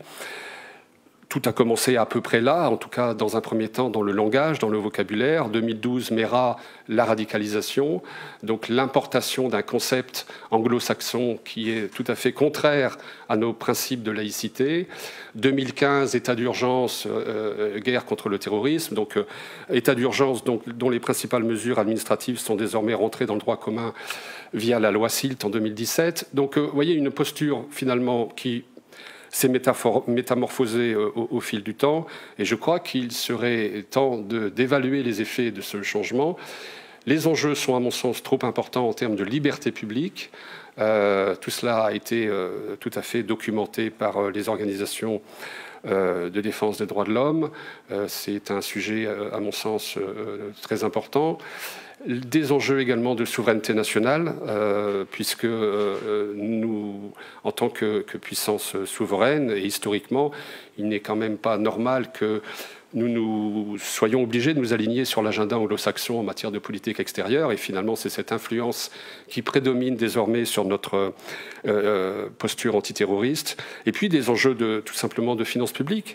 Tout a commencé à peu près là, en tout cas dans un premier temps dans le langage, dans le vocabulaire. deux mille douze, Mera, la radicalisation, donc l'importation d'un concept anglo-saxon qui est tout à fait contraire à nos principes de laïcité. deux mille quinze, état d'urgence, euh, guerre contre le terrorisme, donc euh, état d'urgence donc, dont les principales mesures administratives sont désormais rentrées dans le droit commun via la loi SILT en deux mille dix-sept. Donc euh, vous voyez une posture finalement qui s'est métamorphosé au, au fil du temps, et je crois qu'il serait temps de, d'évaluer les effets de ce changement. Les enjeux sont, à mon sens, trop importants en termes de liberté publique. Euh, tout cela a été euh, tout à fait documenté par euh, les organisations euh, de défense des droits de l'homme. Euh, c'est un sujet, euh, à mon sens, euh, très important. Des enjeux également de souveraineté nationale, euh, puisque euh, nous, en tant que, que puissance souveraine, et historiquement, il n'est quand même pas normal que nous, nous soyons obligés de nous aligner sur l'agenda anglo-saxon en matière de politique extérieure. Et finalement, c'est cette influence qui prédomine désormais sur notre euh, posture antiterroriste. Et puis des enjeux de, tout simplement de finances publiques.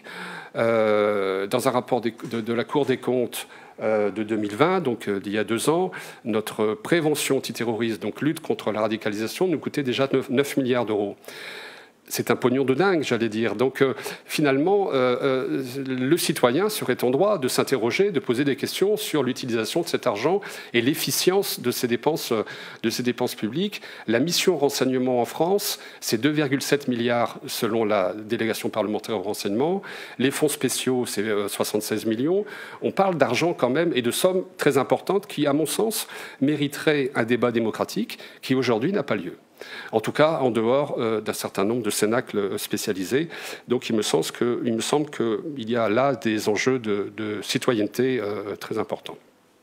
Euh, dans un rapport de, de, de la Cour des comptes de deux mille vingt, donc d'il y a deux ans, notre prévention antiterroriste, donc lutte contre la radicalisation, nous coûtait déjà neuf milliards d'euros. C'est un pognon de dingue, j'allais dire. Donc euh, finalement, euh, euh, le citoyen serait en droit de s'interroger, de poser des questions sur l'utilisation de cet argent et l'efficience de ces dépenses, de ces dépenses publiques. La mission renseignement en France, c'est deux virgule sept milliards selon la délégation parlementaire au renseignement. Les fonds spéciaux, c'est soixante-seize millions. On parle d'argent quand même et de sommes très importantes qui, à mon sens, mériteraient un débat démocratique qui aujourd'hui n'a pas lieu. En tout cas, en dehors euh, d'un certain nombre de cénacles spécialisés. Donc, il me semble que, il me semble qu'il y a là des enjeux de, de citoyenneté euh, très importants.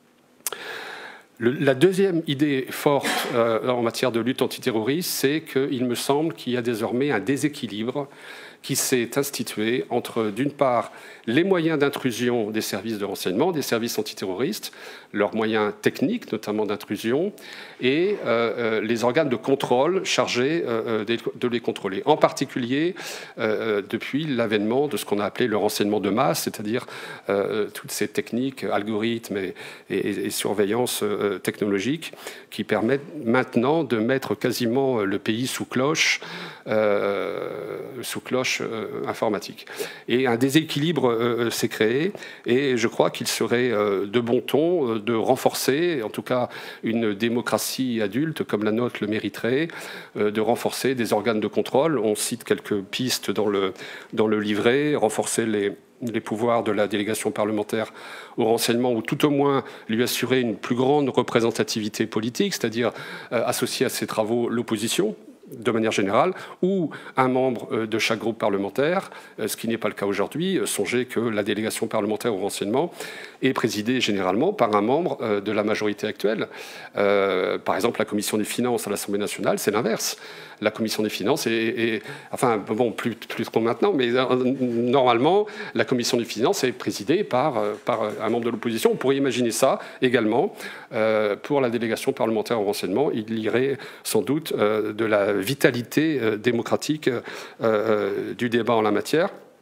Le, la deuxième idée forte euh, en matière de lutte antiterroriste, c'est qu'il me semble qu'il y a désormais un déséquilibre qui s'est institué entre, d'une part, les moyens d'intrusion des services de renseignement, des services antiterroristes, leurs moyens techniques, notamment d'intrusion, et euh, euh, les organes de contrôle chargés euh, de les contrôler. En particulier, euh, depuis l'avènement de ce qu'on a appelé le renseignement de masse, c'est-à-dire euh, toutes ces techniques, algorithmes et, et, et surveillance euh, technologique qui permettent maintenant de mettre quasiment le pays sous cloche, euh, sous cloche euh, informatique. Et un déséquilibre euh, s'est créé, et je crois qu'il serait euh, de bon ton euh, de renforcer, en tout cas une démocratie adulte comme la nôtre le mériterait, euh, de renforcer des organes de contrôle. On cite quelques pistes dans le, dans le livret, renforcer les les pouvoirs de la délégation parlementaire au renseignement, ou tout au moins lui assurer une plus grande représentativité politique, c'est-à-dire euh, associer à ses travaux l'opposition, de manière générale, ou un membre de chaque groupe parlementaire, ce qui n'est pas le cas aujourd'hui. Songez que la délégation parlementaire au renseignement est présidée généralement par un membre de la majorité actuelle. Euh, par exemple, la commission des finances à l'Assemblée nationale, c'est l'inverse. La commission des finances est, est enfin bon, plus, plus trop maintenant, mais normalement, la commission des finances est présidée par, par un membre de l'opposition. On pourrait imaginer ça également euh, pour la délégation parlementaire au renseignement. Il y irait sans doute euh, de la vitalité euh, démocratique euh, euh, du débat en la matière.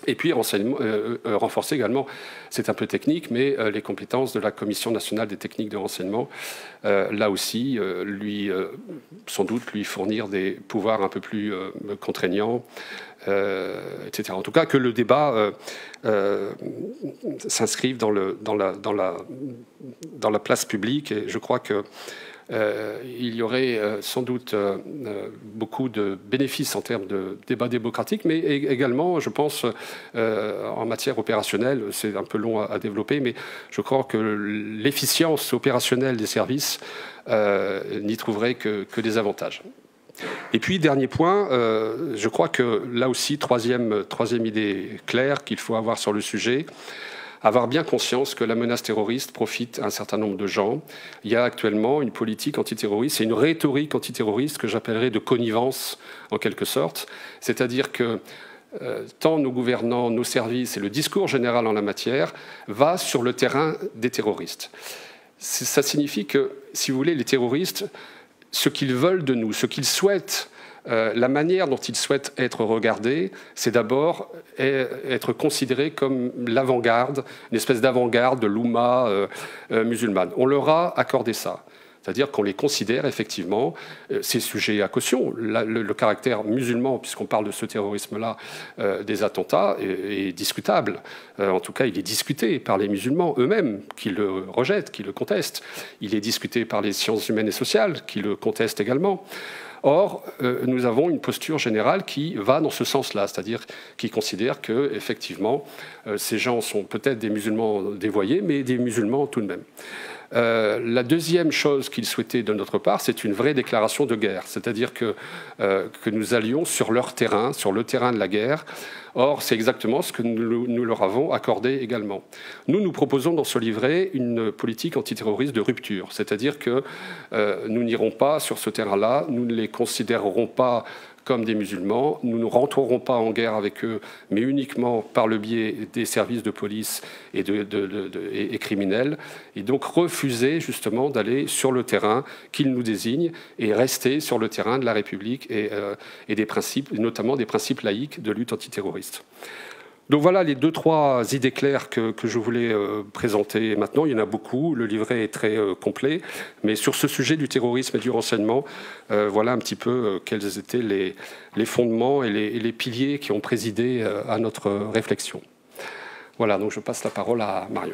Et puis renseignement, euh, euh, renforcer également, c'est un peu technique, mais euh, les compétences de la Commission nationale des techniques de renseignement, euh, là aussi, euh, lui, euh, sans doute lui fournir des pouvoirs un peu plus euh, contraignants, euh, et cetera. En tout cas, que le débat euh, euh, s'inscrive dans, le, dans, la, dans, la, dans la place publique, et je crois que Euh, il y aurait euh, sans doute euh, beaucoup de bénéfices en termes de débat démocratique, mais également, je pense, euh, en matière opérationnelle, c'est un peu long à, à développer, mais je crois que l'efficience opérationnelle des services euh, n'y trouverait que, que des avantages. Et puis, dernier point, euh, je crois que là aussi, troisième, troisième idée claire qu'il faut avoir sur le sujet, avoir bien conscience que la menace terroriste profite à un certain nombre de gens. Il y a actuellement une politique antiterroriste et une rhétorique antiterroriste que j'appellerais de connivence, en quelque sorte. C'est-à-dire que euh, tant nos gouvernants, nos services et le discours général en la matière va sur le terrain des terroristes. Ça signifie que, si vous voulez, les terroristes, ce qu'ils veulent de nous, ce qu'ils souhaitent, Euh, la manière dont ils souhaitent être regardés, c'est d'abord être considérés comme l'avant-garde, une espèce d'avant-garde de l'Oumma euh, euh, musulmane. On leur a accordé ça. C'est-à-dire qu'on les considère effectivement, euh, ces sujets à caution. La, le, le caractère musulman, puisqu'on parle de ce terrorisme-là, euh, des attentats, est, est discutable. Euh, en tout cas, il est discuté par les musulmans eux-mêmes, qui le rejettent, qui le contestent. Il est discuté par les sciences humaines et sociales, qui le contestent également. Or, euh, nous avons une posture générale qui va dans ce sens-là, c'est-à-dire qui considère que, effectivement, euh, ces gens sont peut-être des musulmans dévoyés, mais des musulmans tout de même. Euh, la deuxième chose qu'ils souhaitaient de notre part, c'est une vraie déclaration de guerre, c'est-à-dire que, euh, que nous allions sur leur terrain, sur le terrain de la guerre. Or, c'est exactement ce que nous, nous leur avons accordé également. Nous, nous proposons dans ce livret une politique antiterroriste de rupture, c'est-à-dire que euh, nous n'irons pas sur ce terrain-là, nous ne les considérerons pas comme des musulmans, nous ne rentrerons pas en guerre avec eux, mais uniquement par le biais des services de police et, de, de, de, de, et, et criminels, et donc refuser justement d'aller sur le terrain qu'ils nous désignent et rester sur le terrain de la République et, euh, et des principes, notamment des principes laïques de lutte antiterroriste. Donc voilà les deux, trois idées claires que, que je voulais euh, présenter maintenant. Il y en a beaucoup, le livret est très euh, complet, mais sur ce sujet du terrorisme et du renseignement, euh, voilà un petit peu euh, quels étaient les, les fondements et les, et les piliers qui ont présidé euh, à notre réflexion. Voilà, donc je passe la parole à Marion.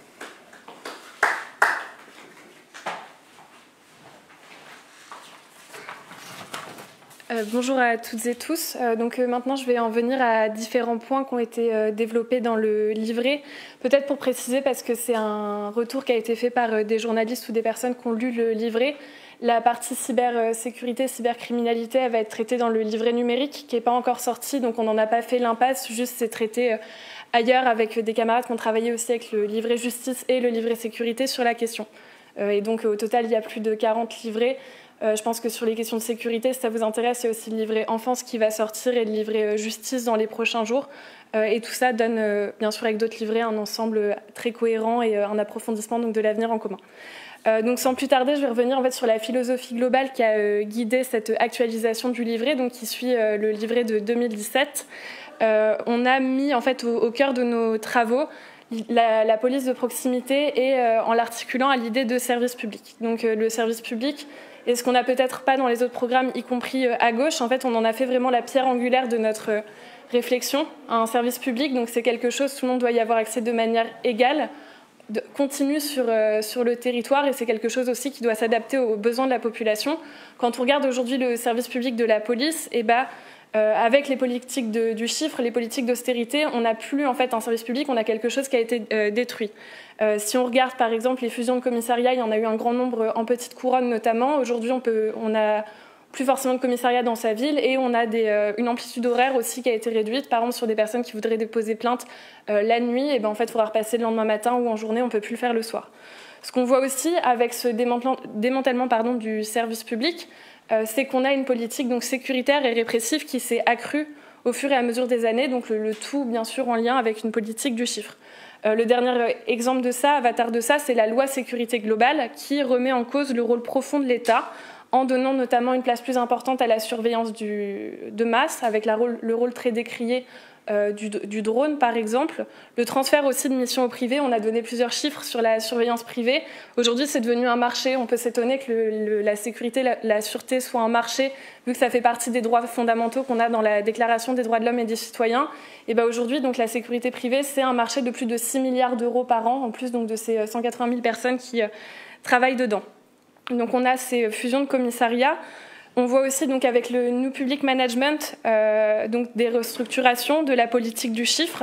Euh, bonjour à toutes et tous. Euh, donc euh, maintenant, je vais en venir à différents points qui ont été euh, développés dans le livret. Peut-être pour préciser, parce que c'est un retour qui a été fait par euh, des journalistes ou des personnes qui ont lu le livret. La partie cybersécurité, cybercriminalité, elle va être traitée dans le livret numérique qui n'est pas encore sorti, donc on n'en a pas fait l'impasse, juste c'est traité euh, ailleurs avec des camarades qui ont travaillé aussi avec le livret justice et le livret sécurité sur la question. Euh, et donc au total, il y a plus de quarante livrets. Euh, je pense que sur les questions de sécurité, si ça vous intéresse, il y a aussi le livret enfance qui va sortir et le livret justice dans les prochains jours. Euh, et tout ça donne, euh, bien sûr, avec d'autres livrets, un ensemble très cohérent et euh, un approfondissement donc, de l'avenir en commun. Euh, donc sans plus tarder, je vais revenir en fait, sur la philosophie globale qui a euh, guidé cette actualisation du livret, donc qui suit euh, le livret de deux mille dix-sept. Euh, on a mis en fait, au, au cœur de nos travaux la, la police de proximité et euh, en l'articulant à l'idée de service public. Donc euh, le service public, et ce qu'on n'a peut-être pas dans les autres programmes, y compris à gauche, en fait, on en a fait vraiment la pierre angulaire de notre réflexion. Un service public, donc c'est quelque chose, tout le monde doit y avoir accès de manière égale, de, continue sur, euh, sur le territoire, et c'est quelque chose aussi qui doit s'adapter aux besoins de la population. Quand on regarde aujourd'hui le service public de la police, eh ben, euh, avec les politiques de, du chiffre, les politiques d'austérité, on n'a plus en fait un service public, on a quelque chose qui a été euh, détruit. Euh, si on regarde par exemple les fusions de commissariats, il y en a eu un grand nombre en petite couronne notamment. Aujourd'hui, on peut, on a plus forcément de commissariats dans sa ville et on a des, euh, une amplitude horaire aussi qui a été réduite. Par exemple, sur des personnes qui voudraient déposer plainte euh, la nuit, et ben, en fait, il faudra repasser le lendemain matin ou en journée, on ne peut plus le faire le soir. Ce qu'on voit aussi avec ce démantèlement pardon, du service public, euh, c'est qu'on a une politique donc, sécuritaire et répressive qui s'est accrue au fur et à mesure des années, donc le, le tout bien sûr en lien avec une politique du chiffre. Euh, le dernier exemple de ça, avatar de ça, c'est la loi sécurité globale qui remet en cause le rôle profond de l'État en donnant notamment une place plus importante à la surveillance du, de masse, avec la rôle, le rôle très décrié euh, du, du drone, par exemple. Le transfert aussi de missions au privé, on a donné plusieurs chiffres sur la surveillance privée. Aujourd'hui, c'est devenu un marché. On peut s'étonner que le, le, la sécurité, la, la sûreté soit un marché, vu que ça fait partie des droits fondamentaux qu'on a dans la Déclaration des droits de l'homme et des citoyens. Et ben aujourd'hui, donc, la sécurité privée, c'est un marché de plus de six milliards d'euros par an, en plus donc, de ces cent quatre-vingt mille personnes qui euh, travaillent dedans. Donc on a ces fusions de commissariats. On voit aussi donc avec le New Public Management euh, donc des restructurations de la politique du chiffre.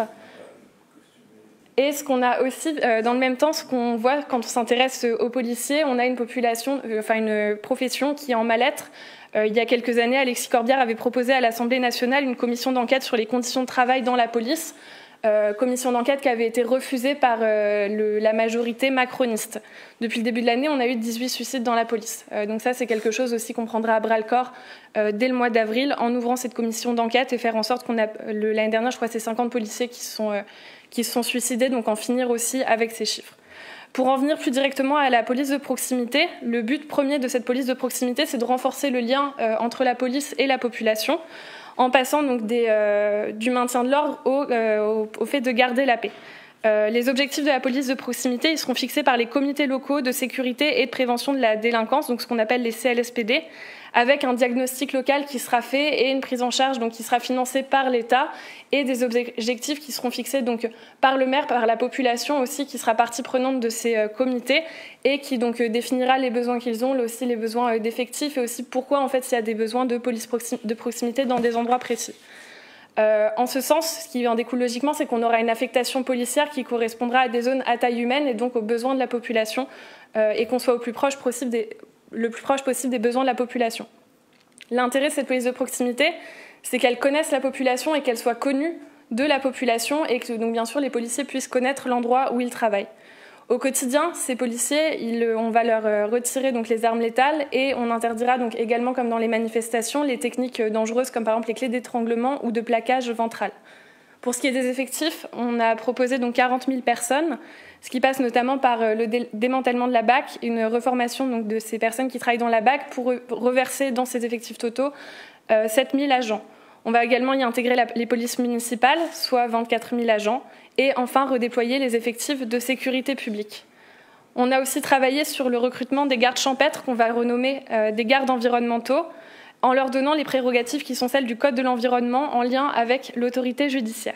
Et ce qu'on a aussi, euh, dans le même temps, ce qu'on voit quand on s'intéresse aux policiers, on a une population, euh, enfin une profession qui est en mal-être. Euh, il y a quelques années, Alexis Corbière avait proposé à l'Assemblée nationale une commission d'enquête sur les conditions de travail dans la police. Euh, commission d'enquête qui avait été refusée par euh, le, la majorité macroniste. Depuis le début de l'année, on a eu dix-huit suicides dans la police. Euh, donc ça, c'est quelque chose aussi qu'on prendra à bras-le-corps euh, dès le mois d'avril en ouvrant cette commission d'enquête et faire en sorte qu'on a... Le, l'année dernière, je crois que c'est cinquante policiers qui sont, euh, qui se sont suicidés, donc en finir aussi avec ces chiffres. Pour en venir plus directement à la police de proximité, le but premier de cette police de proximité, c'est de renforcer le lien euh, entre la police et la population, en passant donc des, euh, du maintien de l'ordre au, euh, au, au fait de garder la paix. Euh, les objectifs de la police de proximité ils seront fixés par les comités locaux de sécurité et de prévention de la délinquance, donc ce qu'on appelle les C L S P D, avec un diagnostic local qui sera fait et une prise en charge donc, qui sera financée par l'État et des objectifs qui seront fixés donc, par le maire, par la population aussi, qui sera partie prenante de ces euh, comités et qui donc, euh, définira les besoins qu'ils ont, là aussi les besoins euh, d'effectifs et aussi pourquoi en fait, il y a des besoins de police proxim- de proximité dans des endroits précis. Euh, en ce sens, ce qui en découle logiquement, c'est qu'on aura une affectation policière qui correspondra à des zones à taille humaine et donc aux besoins de la population euh, et qu'on soit au plus proche possible des, le plus proche possible des besoins de la population. L'intérêt de cette police de proximité, c'est qu'elle connaisse la population et qu'elle soit connue de la population et que donc bien sûr les policiers puissent connaître l'endroit où ils travaillent. Au quotidien, ces policiers, ils, on va leur retirer donc les armes létales et on interdira donc également, comme dans les manifestations, les techniques dangereuses comme par exemple les clés d'étranglement ou de plaquage ventral. Pour ce qui est des effectifs, on a proposé donc quarante mille personnes, ce qui passe notamment par le dé- démantèlement de la B A C, une reformation donc de ces personnes qui travaillent dans la B A C pour reverser dans ces effectifs totaux euh, sept mille agents. On va également y intégrer la, les polices municipales, soit vingt-quatre mille agents, et enfin redéployer les effectifs de sécurité publique. On a aussi travaillé sur le recrutement des gardes champêtres qu'on va renommer euh, des gardes environnementaux, en leur donnant les prérogatives qui sont celles du Code de l'environnement en lien avec l'autorité judiciaire.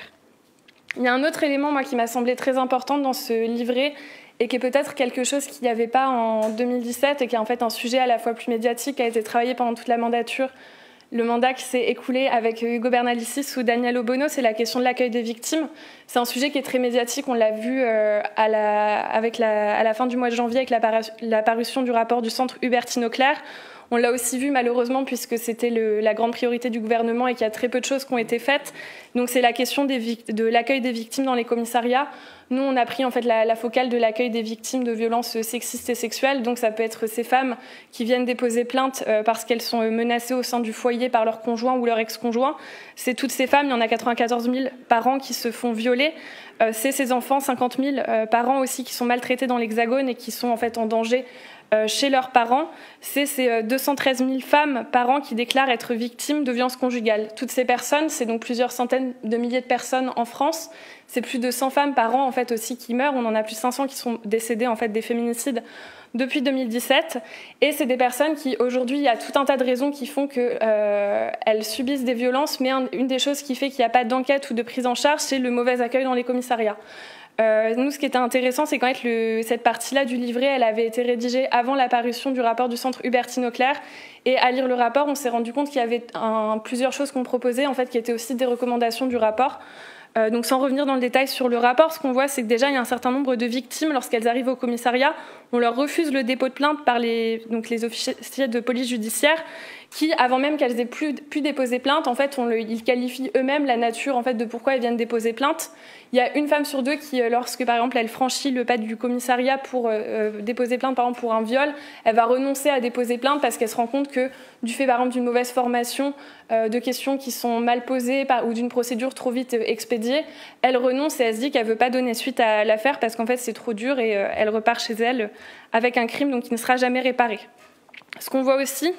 Il y a un autre élément moi, qui m'a semblé très important dans ce livret et qui est peut-être quelque chose qu'il n'y avait pas en deux mille dix-sept et qui est en fait un sujet à la fois plus médiatique, qui a été travaillé pendant toute la mandature, le mandat qui s'est écoulé avec Hugo Bernalicis ou Daniel Obono, c'est la question de l'accueil des victimes. C'est un sujet qui est très médiatique, on l'a vu euh, à, la, avec la, à la fin du mois de janvier avec la, la parution du rapport du centre Hubertine-Auclair. On l'a aussi vu malheureusement puisque c'était le, la grande priorité du gouvernement et qu'il y a très peu de choses qui ont été faites. Donc c'est la question des, de l'accueil des victimes dans les commissariats. Nous, on a pris en fait la, la focale de l'accueil des victimes de violences sexistes et sexuelles. Donc ça peut être ces femmes qui viennent déposer plainte euh, parce qu'elles sont menacées au sein du foyer par leur conjoint ou leur ex-conjoint. C'est toutes ces femmes, il y en a quatre-vingt-quatorze mille par an qui se font violer. Euh, c'est ces enfants, cinquante mille euh, par an aussi, qui sont maltraités dans l'Hexagone et qui sont en fait en danger Euh, chez leurs parents. C'est ces euh, deux cent treize mille femmes par an qui déclarent être victimes de violences conjugales. Toutes ces personnes, c'est donc plusieurs centaines de milliers de personnes en France. C'est plus de cent femmes par an en fait aussi qui meurent. On en a plus de cinq cents qui sont décédées en fait des féminicides depuis deux mille dix-sept. Et c'est des personnes qui aujourd'hui, il y a tout un tas de raisons qui font qu'elles euh, subissent des violences. Mais un, une des choses qui fait qu'il n'y a pas d'enquête ou de prise en charge, c'est le mauvais accueil dans les commissariats. Euh, nous, ce qui était intéressant, c'est qu'en fait, le, cette partie-là du livret, elle avait été rédigée avant la parution du rapport du centre Hubertine-Auclair. Et à lire le rapport, on s'est rendu compte qu'il y avait un, plusieurs choses qu'on proposait, en fait, qui étaient aussi des recommandations du rapport. Euh, donc, sans revenir dans le détail sur le rapport, ce qu'on voit, c'est que déjà, il y a un certain nombre de victimes, lorsqu'elles arrivent au commissariat, on leur refuse le dépôt de plainte par les, donc les officiers de police judiciaire, qui, avant même qu'elles aient pu, pu déposer plainte, en fait, on le, ils qualifient eux-mêmes la nature en fait, de pourquoi elles viennent déposer plainte. Il y a une femme sur deux qui, lorsque, par exemple, elle franchit le pas du commissariat pour euh, déposer plainte, par exemple, pour un viol, elle va renoncer à déposer plainte parce qu'elle se rend compte que, du fait, par exemple, d'une mauvaise formation, euh, de questions qui sont mal posées par, ou d'une procédure trop vite euh, expédiée, elle renonce et elle se dit qu'elle ne veut pas donner suite à l'affaire parce qu'en fait, c'est trop dur et euh, elle repart chez elle avec un crime donc, qui ne sera jamais réparé. Ce qu'on voit aussi,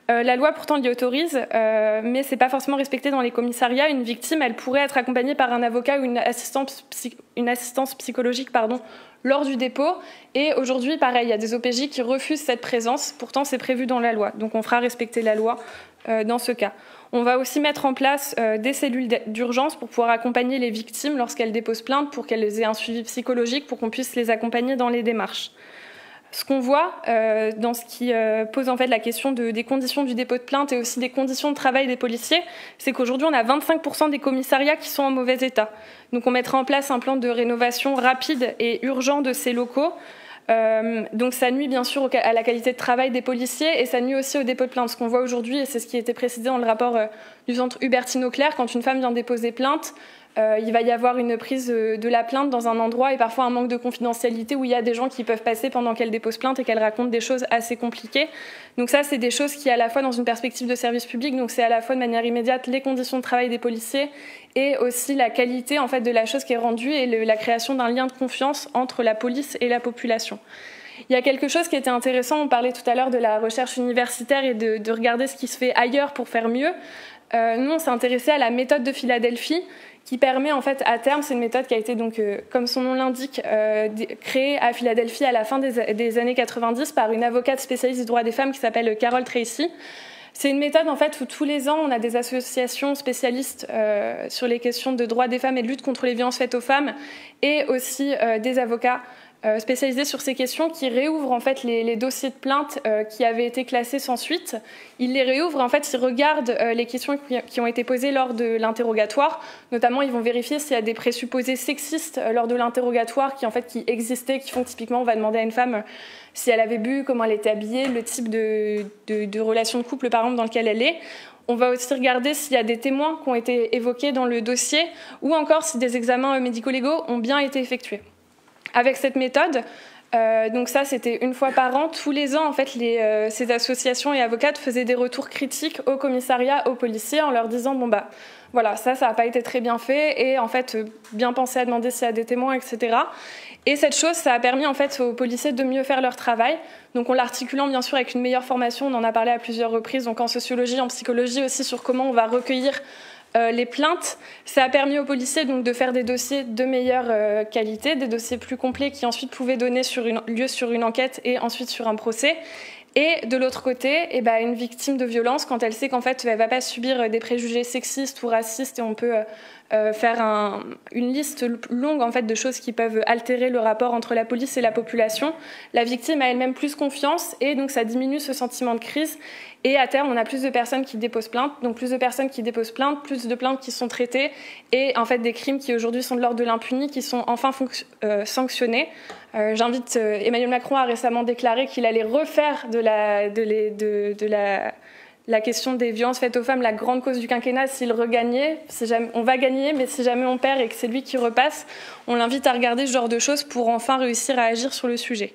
Euh, la loi pourtant l'y autorise, euh, mais c'est pas forcément respecté dans les commissariats. Une victime, elle pourrait être accompagnée par un avocat ou une assistance, psy une assistance psychologique pardon, lors du dépôt. Et aujourd'hui, pareil, il y a des O P J qui refusent cette présence. Pourtant, c'est prévu dans la loi. Donc on fera respecter la loi euh, dans ce cas. On va aussi mettre en place euh, des cellules d'urgence pour pouvoir accompagner les victimes lorsqu'elles déposent plainte, pour qu'elles aient un suivi psychologique, pour qu'on puisse les accompagner dans les démarches. Ce qu'on voit euh, dans ce qui euh, pose en fait la question de, des conditions du dépôt de plainte et aussi des conditions de travail des policiers, c'est qu'aujourd'hui on a vingt-cinq pour cent des commissariats qui sont en mauvais état. Donc on mettra en place un plan de rénovation rapide et urgent de ces locaux. Euh, donc ça nuit bien sûr à la qualité de travail des policiers et ça nuit aussi au dépôt de plainte. Ce qu'on voit aujourd'hui, et c'est ce qui a été précisé dans le rapport euh, du centre Hubertine-Auclair, quand une femme vient déposer plainte, Euh, il va y avoir une prise de la plainte dans un endroit et parfois un manque de confidentialité où il y a des gens qui peuvent passer pendant qu'elle dépose plainte et qu'elle raconte des choses assez compliquées. Donc ça, c'est des choses qui, à la fois dans une perspective de service public, donc c'est à la fois de manière immédiate les conditions de travail des policiers et aussi la qualité en fait, de la chose qui est rendue et le, la création d'un lien de confiance entre la police et la population. Il y a quelque chose qui était intéressant, on parlait tout à l'heure de la recherche universitaire et de, de regarder ce qui se fait ailleurs pour faire mieux. Euh, nous, on s'est intéressé à la méthode de Philadelphie, qui permet en fait à terme, c'est une méthode qui a été donc, euh, comme son nom l'indique, euh, créée à Philadelphie à la fin des, des années quatre-vingt-dix par une avocate spécialiste du droit des femmes qui s'appelle Carol Tracy. C'est une méthode en fait où tous les ans on a des associations spécialistes euh, sur les questions de droits des femmes et de lutte contre les violences faites aux femmes et aussi euh, des avocats Euh, spécialisés sur ces questions qui réouvrent en fait les, les dossiers de plainte euh, qui avaient été classés sans suite. Ils les réouvrent, en fait, ils regardent euh, les questions qui, qui ont été posées lors de l'interrogatoire. Notamment, ils vont vérifier s'il y a des présupposés sexistes euh, lors de l'interrogatoire qui en fait qui existaient, qui font typiquement, on va demander à une femme euh, si elle avait bu, comment elle était habillée, le type de, de, de relation de couple par exemple dans lequel elle est. On va aussi regarder s'il y a des témoins qui ont été évoqués dans le dossier ou encore si des examens médico-légaux ont bien été effectués. Avec cette méthode, euh, donc ça c'était une fois par an, tous les ans en fait les, euh, ces associations et avocates faisaient des retours critiques au commissariat, aux policiers en leur disant bon bah voilà ça ça n'a pas été très bien fait et en fait euh, bien penser à demander s'il y a des témoins et cetera. Et cette chose ça a permis en fait aux policiers de mieux faire leur travail. Donc en l'articulant bien sûr avec une meilleure formation, on en a parlé à plusieurs reprises, donc en sociologie, en psychologie aussi sur comment on va recueillir Euh, les plaintes, ça a permis aux policiers donc, de faire des dossiers de meilleure euh, qualité, des dossiers plus complets qui ensuite pouvaient donner sur une, lieu sur une enquête et ensuite sur un procès. Et de l'autre côté, eh ben, une victime de violence, quand elle sait qu'en fait, elle ne va pas subir des préjugés sexistes ou racistes, et on peut euh, faire un, une liste longue en fait, de choses qui peuvent altérer le rapport entre la police et la population, la victime a elle-même plus confiance et donc ça diminue ce sentiment de crise. Et à terme, on a plus de personnes qui déposent plainte, donc plus de personnes qui déposent plainte, plus de plaintes qui sont traitées, et en fait des crimes qui aujourd'hui sont de l'ordre de l'impuni, qui sont enfin euh, sanctionnés. Euh, J'invite euh, Emmanuel Macron a récemment déclaré qu'il allait refaire de la, de les, de, de la, la question des violences faites aux femmes la grande cause du quinquennat s'il regagnait. Si jamais, on va gagner, mais si jamais on perd et que c'est lui qui repasse, on l'invite à regarder ce genre de choses pour enfin réussir à agir sur le sujet.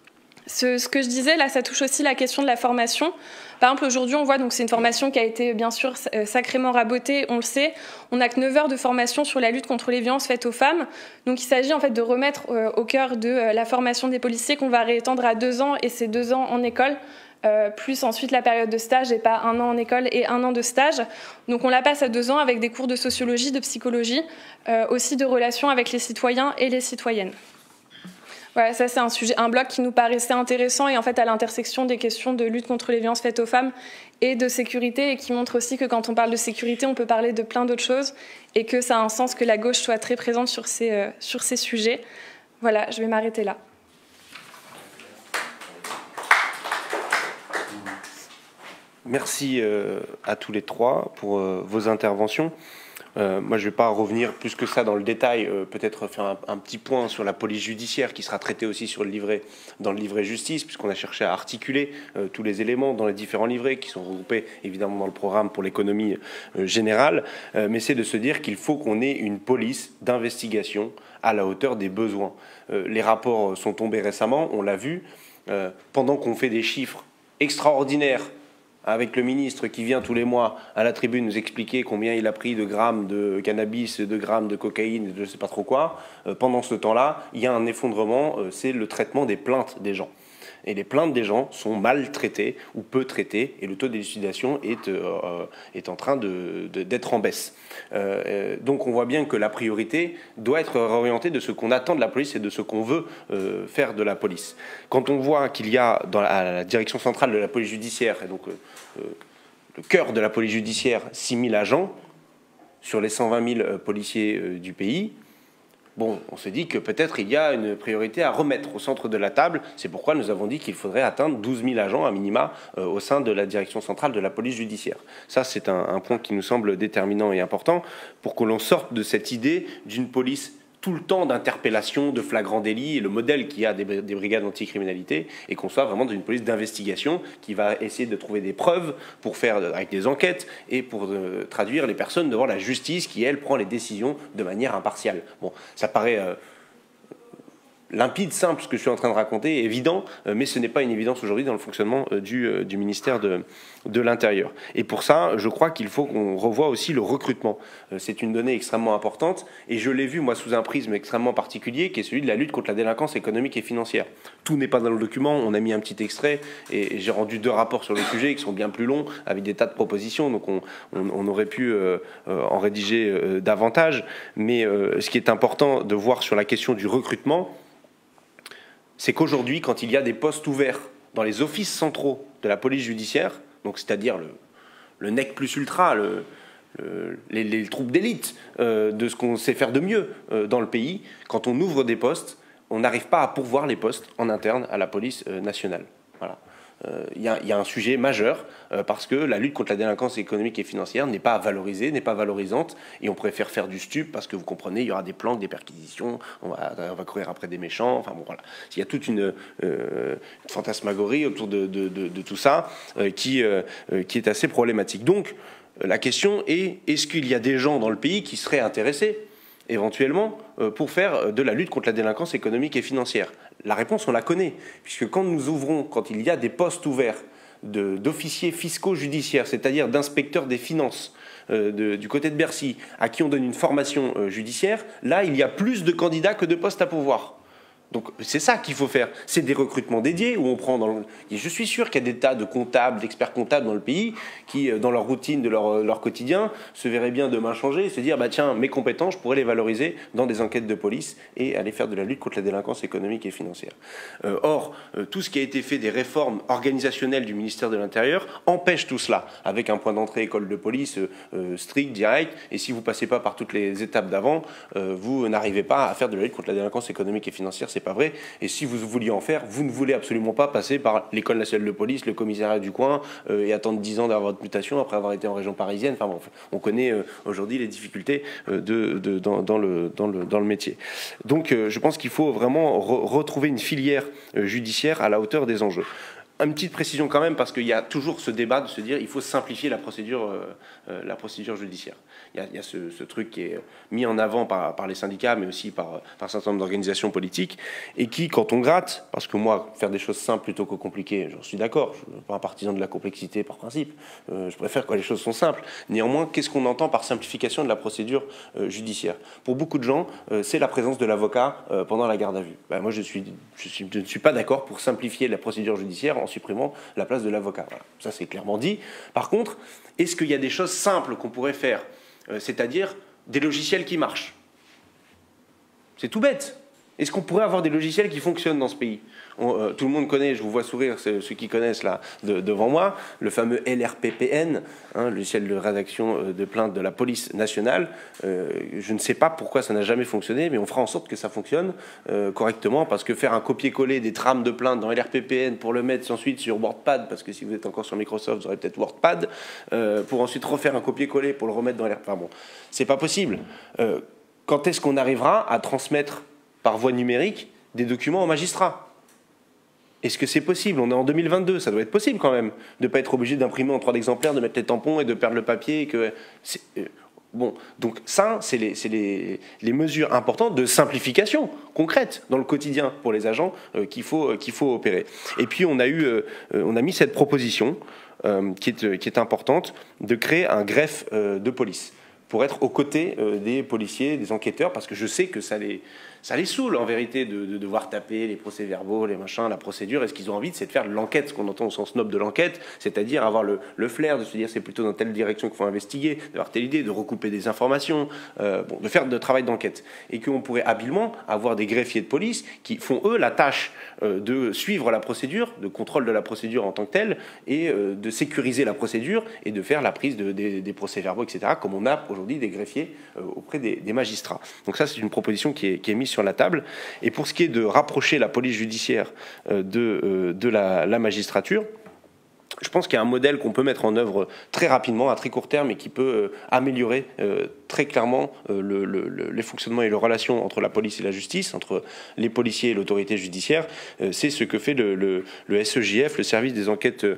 Ce, ce que je disais, là, ça touche aussi la question de la formation. Par exemple, aujourd'hui, on voit, donc c'est une formation qui a été bien sûr sacrément rabotée, on le sait. On n'a que neuf heures de formation sur la lutte contre les violences faites aux femmes. Donc il s'agit en fait de remettre euh, au cœur de euh, la formation des policiers qu'on va réétendre à deux ans, et c'est deux ans en école, euh, plus ensuite la période de stage, et pas un an en école et un an de stage. Donc on la passe à deux ans avec des cours de sociologie, de psychologie, euh, aussi de relations avec les citoyens et les citoyennes. Voilà, ça c'est un sujet, un bloc qui nous paraissait intéressant et en fait à l'intersection des questions de lutte contre les violences faites aux femmes et de sécurité, et qui montre aussi que quand on parle de sécurité, on peut parler de plein d'autres choses et que ça a un sens que la gauche soit très présente sur ces, euh, sur ces sujets. Voilà, je vais m'arrêter là. Merci euh, à tous les trois pour euh, vos interventions. Euh, moi, je ne vais pas revenir plus que ça dans le détail, euh, peut-être faire un, un petit point sur la police judiciaire qui sera traité aussi sur le livret, dans le livret justice, puisqu'on a cherché à articuler euh, tous les éléments dans les différents livrets qui sont regroupés évidemment dans le programme pour l'économie euh, générale. Euh, mais c'est de se dire qu'il faut qu'on ait une police d'investigation à la hauteur des besoins. Euh, les rapports sont tombés récemment, on l'a vu, euh, pendant qu'on fait des chiffres extraordinaires avec le ministre qui vient tous les mois à la tribune nous expliquer combien il a pris de grammes de cannabis, de grammes de cocaïne, de je ne sais pas trop quoi, euh, pendant ce temps-là, il y a un effondrement, euh, c'est le traitement des plaintes des gens. Et les plaintes des gens sont mal traitées ou peu traitées, et le taux d'élucidation est, euh, est en train de, de, d'être en baisse. Euh, donc on voit bien que la priorité doit être réorientée de ce qu'on attend de la police et de ce qu'on veut euh, faire de la police. Quand on voit qu'il y a dans la, à la direction centrale de la police judiciaire, et donc euh, euh, le cœur de la police judiciaire, six mille agents sur les cent vingt mille policiers euh, du pays, bon, on se dit que peut-être il y a une priorité à remettre au centre de la table. C'est pourquoi nous avons dit qu'il faudrait atteindre douze mille agents à minima euh, au sein de la direction centrale de la police judiciaire. Ça, c'est un, un point qui nous semble déterminant et important pour que l'on sorte de cette idée d'une police tout le temps d'interpellation, de flagrant délit, et le modèle qu'il y a des, des brigades anticriminalité, et qu'on soit vraiment dans une police d'investigation qui va essayer de trouver des preuves pour faire avec des enquêtes et pour euh, traduire les personnes devant la justice qui, elle, prend les décisions de manière impartiale. Bon, ça paraît euh, limpide, simple, ce que je suis en train de raconter, évident, euh, mais ce n'est pas une évidence aujourd'hui dans le fonctionnement euh, du, euh, du ministère de, de l'Intérieur. Et pour ça, je crois qu'il faut qu'on revoie aussi le recrutement. Euh, c'est une donnée extrêmement importante, et je l'ai vu, moi, sous un prisme extrêmement particulier, qui est celui de la lutte contre la délinquance économique et financière. Tout n'est pas dans le document, on a mis un petit extrait, et, et j'ai rendu deux rapports sur le sujet qui sont bien plus longs, avec des tas de propositions, donc on, on, on aurait pu euh, euh, en rédiger euh, davantage, mais euh, ce qui est important de voir sur la question du recrutement, c'est qu'aujourd'hui, quand il y a des postes ouverts dans les offices centraux de la police judiciaire, donc c'est-à-dire le, le nec plus ultra, le, le, les, les troupes d'élite euh, de ce qu'on sait faire de mieux euh, dans le pays, quand on ouvre des postes, on n'arrive pas à pourvoir les postes en interne à la police euh, nationale. Voilà. Il euh, y, y a un sujet majeur euh, parce que la lutte contre la délinquance économique et financière n'est pas valorisée, n'est pas valorisante, et on préfère faire du stup parce que vous comprenez, il y aura des planques, des perquisitions, on va, on va courir après des méchants, enfin bon voilà. Il y a toute une, euh, une fantasmagorie autour de, de, de, de tout ça euh, qui, euh, qui est assez problématique. Donc la question est, est-ce qu'il y a des gens dans le pays qui seraient intéressés éventuellement pour faire de la lutte contre la délinquance économique et financière? La réponse, on la connaît, puisque quand nous ouvrons, quand il y a des postes ouverts de, d'officiers fiscaux judiciaires, c'est-à-dire d'inspecteurs des finances euh, de, du côté de Bercy, à qui on donne une formation euh, judiciaire, là, il y a plus de candidats que de postes à pourvoir. Donc c'est ça qu'il faut faire, c'est des recrutements dédiés où on prend dans le... Et je suis sûr qu'il y a des tas de comptables, d'experts comptables dans le pays qui, dans leur routine de leur, leur quotidien, se verraient bien demain changer et se dire bah tiens, mes compétences, je pourrais les valoriser dans des enquêtes de police et aller faire de la lutte contre la délinquance économique et financière. Euh, or, euh, tout ce qui a été fait des réformes organisationnelles du ministère de l'Intérieur empêche tout cela, avec un point d'entrée école de police euh, strict, direct, et si vous passez pas par toutes les étapes d'avant, euh, vous n'arrivez pas à faire de la lutte contre la délinquance économique et financière. C'est pas vrai. Et si vous vouliez en faire, vous ne voulez absolument pas passer par l'école nationale de police, le commissariat du coin, euh, et attendre dix ans d'avoir votre mutation après avoir été en région parisienne. Enfin bon, on connaît euh, aujourd'hui les difficultés euh, de, de, dans, dans, le, dans, le, dans le métier. Donc euh, je pense qu'il faut vraiment re retrouver une filière euh, judiciaire à la hauteur des enjeux. Une petite précision quand même, parce qu'il y a toujours ce débat de se dire il faut simplifier la procédure, euh, euh, la procédure judiciaire. Il y a, il y a ce, ce truc qui est mis en avant par, par les syndicats, mais aussi par, par un certain nombre d'organisations politiques, et qui, quand on gratte, parce que moi, faire des choses simples plutôt que compliquées, j'en suis d'accord, je ne suis pas un partisan de la complexité par principe, euh, je préfère quand les choses sont simples. Néanmoins, qu'est-ce qu'on entend par simplification de la procédure euh, judiciaire? Pour beaucoup de gens, euh, c'est la présence de l'avocat euh, pendant la garde à vue. Ben, moi, je, suis, je, suis, je ne suis pas d'accord pour simplifier la procédure judiciaire en supprimant la place de l'avocat. Voilà. Ça, c'est clairement dit. Par contre, est-ce qu'il y a des choses simples qu'on pourrait faire, euh, c'est-à-dire des logiciels qui marchent? C'est tout bête. Est-ce qu'on pourrait avoir des logiciels qui fonctionnent dans ce pays? On, euh, tout le monde connaît, je vous vois sourire, ceux qui connaissent là de, devant moi, le fameux L R P P N, hein, logiciel de rédaction euh, de plainte de la police nationale. Euh, je ne sais pas pourquoi ça n'a jamais fonctionné, mais on fera en sorte que ça fonctionne euh, correctement, parce que faire un copier-coller des trames de plainte dans L R P P N pour le mettre ensuite sur WordPad, parce que si vous êtes encore sur Microsoft, vous aurez peut-être WordPad, euh, pour ensuite refaire un copier-coller pour le remettre dans L R P P N. Enfin bon, c'est pas possible. Euh, quand est-ce qu'on arrivera à transmettre par voie numérique des documents aux magistrats? Est-ce que c'est possible? On est en deux mille vingt-deux, ça doit être possible quand même, de ne pas être obligé d'imprimer en trois exemplaires, de mettre les tampons et de perdre le papier. Et que euh, bon, donc ça, c'est les, les, les mesures importantes de simplification concrète dans le quotidien pour les agents euh, qu'il faut, euh, qu'il faut opérer. Et puis on a, eu, euh, on a mis cette proposition euh, qui, est, qui est importante de créer un greffe euh, de police, pour être aux côtés euh, des policiers, des enquêteurs, parce que je sais que ça les, ça les saoule en vérité de, de devoir taper les procès-verbaux, les machins, la procédure. Et ce qu'ils ont envie, c'est de faire de l'enquête, ce qu'on entend au sens noble de l'enquête, c'est-à-dire avoir le, le flair de se dire c'est plutôt dans telle direction qu'il faut investiguer, d'avoir telle idée, de recouper des informations, euh, bon, de faire de travail d'enquête. Et qu'on pourrait habilement avoir des greffiers de police qui font, eux, la tâche euh, de suivre la procédure, de contrôle de la procédure en tant que telle, et euh, de sécuriser la procédure et de faire la prise de, des, des procès-verbaux, et cetera, comme on a aujourd'hui des greffiers euh, auprès des, des magistrats. Donc ça, c'est une proposition qui est, qui est mise sur la table. Et pour ce qui est de rapprocher la police judiciaire euh, de, euh, de la, la magistrature, je pense qu'il y a un modèle qu'on peut mettre en œuvre très rapidement, à très court terme, et qui peut euh, améliorer euh, très clairement euh, le, le, le, les fonctionnements et les relations entre la police et la justice, entre les policiers et l'autorité judiciaire. Euh, c'est ce que fait le, le, le S E J F, le service des enquêtes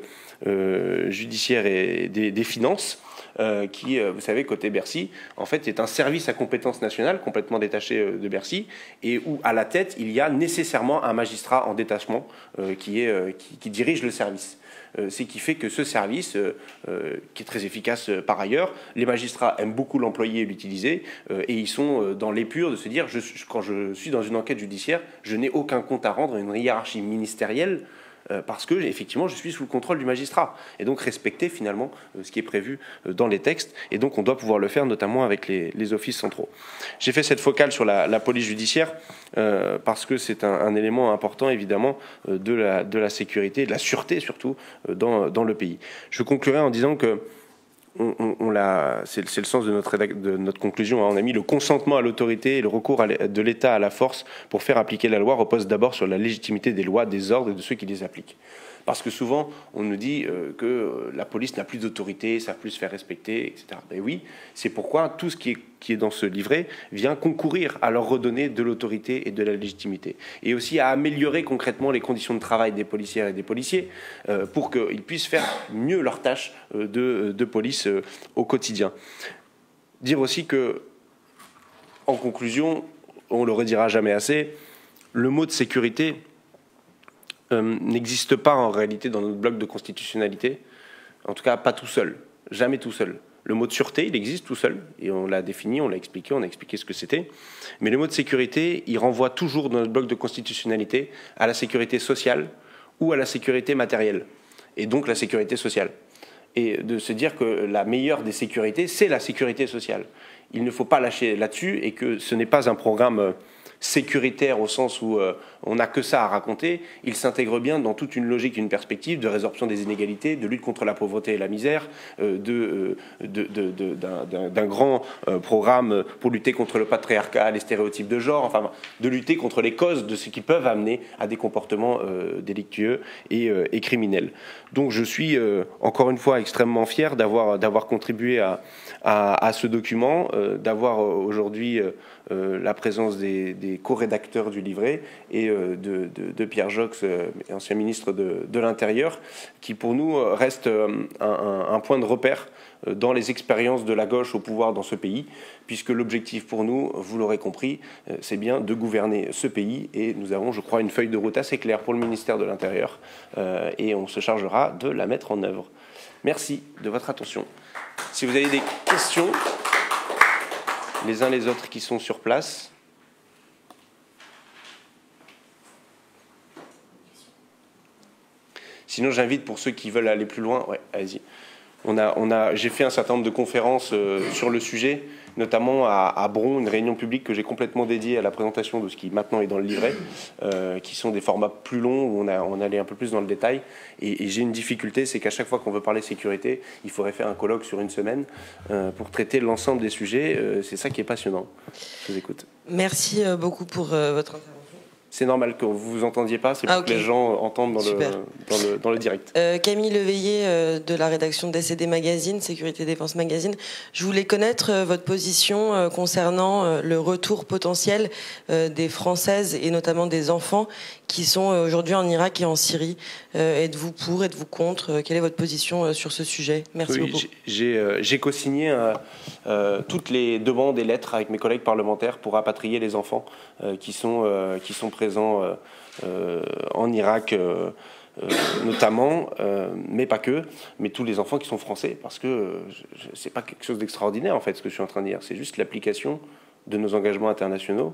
euh, judiciaires et des, des finances, Euh, qui, euh, vous savez, côté Bercy, en fait, est un service à compétence nationale complètement détaché euh, de Bercy, et où, à la tête, il y a nécessairement un magistrat en détachement euh, qui, est, euh, qui, qui dirige le service. Euh, ce qui fait que ce service, euh, euh, qui est très efficace euh, par ailleurs, les magistrats aiment beaucoup l'employer et l'utiliser, euh, et ils sont euh, dans l'épure de se dire, je, quand je suis dans une enquête judiciaire, je n'ai aucun compte à rendre à une hiérarchie ministérielle, parce que, effectivement, je suis sous le contrôle du magistrat. Et donc, respecter, finalement, ce qui est prévu dans les textes. Et donc, on doit pouvoir le faire, notamment avec les, les offices centraux. J'ai fait cette focale sur la, la police judiciaire, euh, parce que c'est un, un élément important, évidemment, de la, de la sécurité, de la sûreté, surtout, dans, dans le pays. Je conclurai en disant que On, on, on l'a, c'est, c'est le sens de notre, de notre conclusion. On a mis le consentement à l'autorité et le recours à de l'État à la force pour faire appliquer la loi repose d'abord sur la légitimité des lois, des ordres et de ceux qui les appliquent. Parce que souvent, on nous dit euh, que la police n'a plus d'autorité, ne savent plus se faire respecter, et cetera. Ben oui, c'est pourquoi tout ce qui est, qui est dans ce livret vient concourir à leur redonner de l'autorité et de la légitimité. Et aussi à améliorer concrètement les conditions de travail des policières et des policiers euh, pour qu'ils puissent faire mieux leur tâche euh, de, de police euh, au quotidien. Dire aussi que, en conclusion, on ne le redira jamais assez, le mot de sécurité Euh, n'existe pas en réalité dans notre bloc de constitutionnalité, en tout cas pas tout seul, jamais tout seul. Le mot de sûreté, il existe tout seul, et on l'a défini, on l'a expliqué, on a expliqué ce que c'était, mais le mot de sécurité, il renvoie toujours dans notre bloc de constitutionnalité à la sécurité sociale ou à la sécurité matérielle, et donc la sécurité sociale. Et de se dire que la meilleure des sécurités, c'est la sécurité sociale. Il ne faut pas lâcher là-dessus, et que ce n'est pas un programme sécuritaire au sens où euh, on n'a que ça à raconter, il s'intègre bien dans toute une logique, une perspective de résorption des inégalités, de lutte contre la pauvreté et la misère, euh, de, euh, de, de, de, d'un, d'un grand euh, programme pour lutter contre le patriarcat, les stéréotypes de genre, enfin, de lutter contre les causes de ce qui peuvent amener à des comportements euh, délictueux et, euh, et criminels. Donc je suis euh, encore une fois extrêmement fier d'avoir, d'avoir contribué à, à, à ce document, euh, d'avoir euh, aujourd'hui euh, euh, la présence des, des co-rédacteurs du livret et euh, de, de, de Pierre Jox, euh, ancien ministre de, de l'Intérieur, qui pour nous reste euh, un, un point de repère dans les expériences de la gauche au pouvoir dans ce pays, puisque l'objectif pour nous, vous l'aurez compris, c'est bien de gouverner ce pays, et nous avons, je crois, une feuille de route assez claire pour le ministère de l'Intérieur, euh, et on se chargera de la mettre en œuvre. Merci de votre attention. Si vous avez des questions, les uns les autres qui sont sur place. Sinon, j'invite pour ceux qui veulent aller plus loin, ouais, allez-y. On a, on a, j'ai fait un certain nombre de conférences euh, sur le sujet, notamment à, à Bron, une réunion publique que j'ai complètement dédiée à la présentation de ce qui maintenant est dans le livret, euh, qui sont des formats plus longs où on, a, on allait un peu plus dans le détail. Et, et j'ai une difficulté, c'est qu'à chaque fois qu'on veut parler sécurité, il faudrait faire un colloque sur une semaine euh, pour traiter l'ensemble des sujets. Euh, c'est ça qui est passionnant. Je vous écoute. Merci beaucoup pour euh, votre intervention. C'est normal que vous vous entendiez pas, c'est pour ah, okay. que les gens entendent dans, le, dans, le, dans le direct. Euh, Camille Leveillé euh, de la rédaction d'A C D Magazine, Sécurité Défense Magazine. Je voulais connaître euh, votre position euh, concernant euh, le retour potentiel euh, des Françaises et notamment des enfants qui sont euh, aujourd'hui en Irak et en Syrie. Euh, êtes-vous pour, êtes-vous contre euh, Quelle est votre position euh, sur ce sujet? Merci oui, beaucoup. J'ai, euh, j'ai co-signé euh, euh, toutes les demandes et lettres avec mes collègues parlementaires pour rapatrier les enfants euh, qui sont, euh, qui sont présents euh, euh, en Irak euh, euh, notamment, euh, mais pas que, mais tous les enfants qui sont français, parce que euh, c'est pas quelque chose d'extraordinaire en fait ce que je suis en train de dire, c'est juste l'application de nos engagements internationaux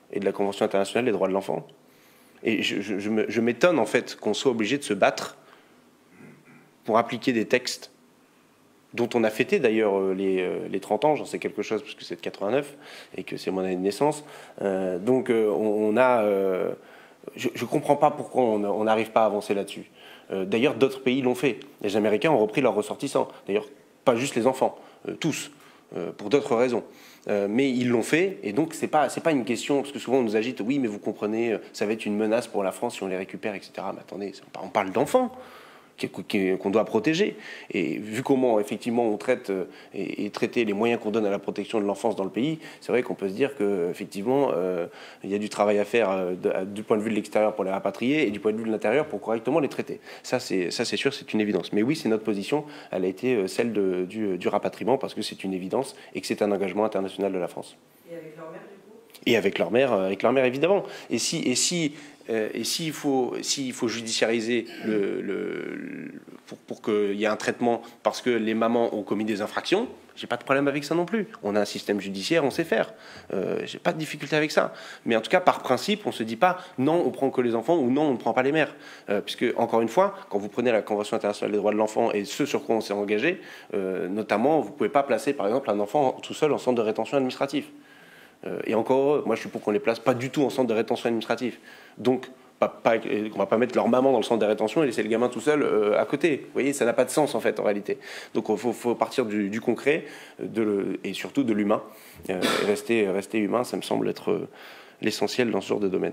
et de la Convention internationale des droits de l'enfant. Et je, je, je m'étonne en fait qu'on soit obligé de se battre pour appliquer des textes dont on a fêté d'ailleurs les, les trente ans, j'en sais quelque chose parce que c'est de quatre-vingt-neuf et que c'est mon année de naissance. Euh, donc euh, on, on a... Euh, je ne comprends pas pourquoi on n'arrive pas à avancer là-dessus. Euh, d'ailleurs, d'autres pays l'ont fait. Les Américains ont repris leurs ressortissants. D'ailleurs, pas juste les enfants, euh, tous, euh, pour d'autres raisons. Euh, mais ils l'ont fait, et donc c'est pas, c'est pas une question, parce que souvent on nous agite, oui, mais vous comprenez, ça va être une menace pour la France si on les récupère, et cetera. Mais attendez, on parle d'enfants qu'on doit protéger. Et vu comment, effectivement, on traite et, et traiter les moyens qu'on donne à la protection de l'enfance dans le pays, c'est vrai qu'on peut se dire qu'effectivement, euh, il y a du travail à faire euh, de, du point de vue de l'extérieur pour les rapatrier et du point de vue de l'intérieur pour correctement les traiter. Ça, c'est, ça, c'est sûr, c'est une évidence. Mais oui, c'est notre position. Elle a été celle de, du, du rapatriement parce que c'est une évidence et que c'est un engagement international de la France. Et avec leur mère, du coup ? Et avec leur mère, avec leur mère, évidemment. Et si... Et si Euh, et s'il faut, s'il faut judiciariser le, le, pour, pour qu'il y ait un traitement parce que les mamans ont commis des infractions, j'ai pas de problème avec ça non plus. On a un système judiciaire, on sait faire. Euh, j'ai pas de difficulté avec ça. Mais en tout cas, par principe, on se dit pas non, on prend que les enfants ou non, on ne prend pas les mères. Euh, puisque, encore une fois, quand vous prenez la Convention internationale des droits de l'enfant et ce sur quoi on s'est engagé, euh, notamment, vous pouvez pas placer, par exemple, un enfant tout seul en centre de rétention administratif. Euh, et encore heureux, moi je suis pour qu'on les place pas du tout en centre de rétention administratif. Donc, pas, pas, on ne va pas mettre leur maman dans le centre de rétention et laisser le gamin tout seul euh, à côté. Vous voyez, ça n'a pas de sens en fait en réalité. Donc il faut, faut partir du, du concret de le, et surtout de l'humain. Euh, et rester, rester humain, ça me semble être euh, l'essentiel dans ce genre de domaine.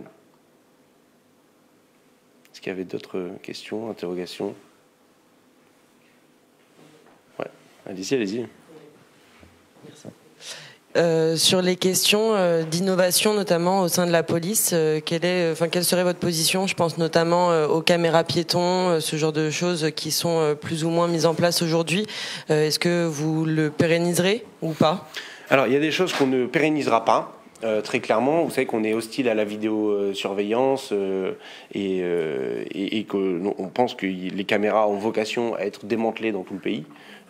Est-ce qu'il y avait d'autres questions, interrogations? Ouais, allez-y, allez-y. Merci. Euh, sur les questions euh, d'innovation, notamment au sein de la police, euh, quelle est, enfin, quelle serait votre position? Je pense notamment euh, aux caméras piétons, euh, ce genre de choses qui sont euh, plus ou moins mises en place aujourd'hui. Euh, est-ce que vous le pérenniserez ou pas? Alors, il y a des choses qu'on ne pérennisera pas. Euh, très clairement, vous savez qu'on est hostile à la vidéosurveillance euh, et, euh, et, et qu'on pense que les caméras ont vocation à être démantelées dans tout le pays.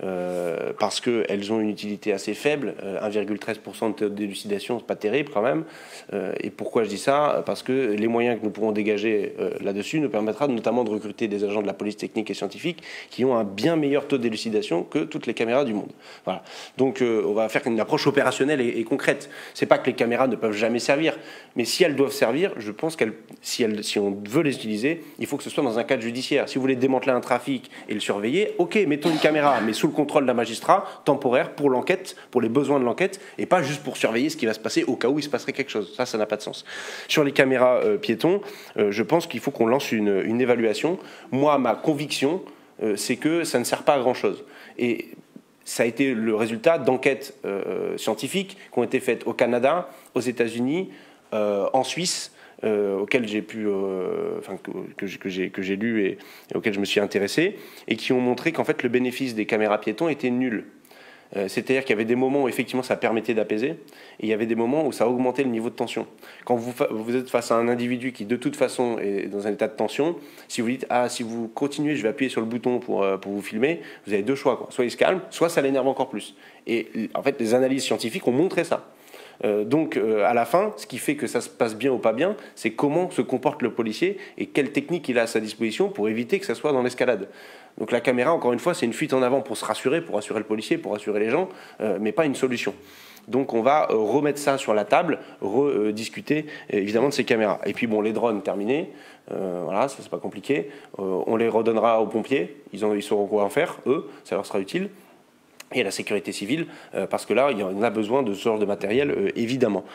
Euh, parce qu'elles ont une utilité assez faible, euh, un virgule treize pour cent de taux d'élucidation, c'est pas terrible quand même. Euh, et pourquoi je dis ça? Parce que les moyens que nous pourrons dégager euh, là-dessus nous permettra notamment de recruter des agents de la police technique et scientifique qui ont un bien meilleur taux d'élucidation que toutes les caméras du monde. Voilà. Donc euh, on va faire une approche opérationnelle et, et concrète. C'est pas que les caméras ne peuvent jamais servir, mais si elles doivent servir, je pense qu'elles, si, elles, si on veut les utiliser, il faut que ce soit dans un cadre judiciaire. Si vous voulez démanteler un trafic et le surveiller, ok, mettons une caméra, mais sous le contrôle d'un magistrat temporaire pour l'enquête, pour les besoins de l'enquête, et pas juste pour surveiller ce qui va se passer au cas où il se passerait quelque chose. Ça, ça n'a pas de sens. Sur les caméras euh, piétons, euh, je pense qu'il faut qu'on lance une, une évaluation. Moi, ma conviction, euh, c'est que ça ne sert pas à grand-chose. Et ça a été le résultat d'enquêtes euh, scientifiques qui ont été faites au Canada, aux États-Unis, euh, en Suisse, Euh, auxquels j'ai pu, euh, enfin que, que, j'ai, que, j'ai, que j'ai lu et, et auxquels je me suis intéressé, et qui ont montré qu'en fait le bénéfice des caméras piétons était nul. Euh, c'est-à-dire qu'il y avait des moments où effectivement ça permettait d'apaiser, et il y avait des moments où ça augmentait le niveau de tension. Quand vous, vous êtes face à un individu qui de toute façon est dans un état de tension, si vous dites ah si vous continuez, je vais appuyer sur le bouton pour, pour vous filmer, vous avez deux choix, quoi. Soit il se calme, soit ça l'énerve encore plus. Et en fait les analyses scientifiques ont montré ça. Euh, donc euh, à la fin, ce qui fait que ça se passe bien ou pas bien, c'est comment se comporte le policier et quelle technique il a à sa disposition pour éviter que ça soit dans l'escalade. Donc la caméra, encore une fois, c'est une fuite en avant pour se rassurer, pour rassurer le policier, pour rassurer les gens, euh, mais pas une solution. Donc on va euh, remettre ça sur la table, rediscuter euh, évidemment de ces caméras. Et puis bon, les drones, terminés, euh, voilà, ça c'est pas compliqué. Euh, on les redonnera aux pompiers, ils, ont, ils sauront quoi en faire, eux, ça leur sera utile. Et à la sécurité civile, euh, parce que là, il y en a besoin de ce genre de matériel, euh, évidemment.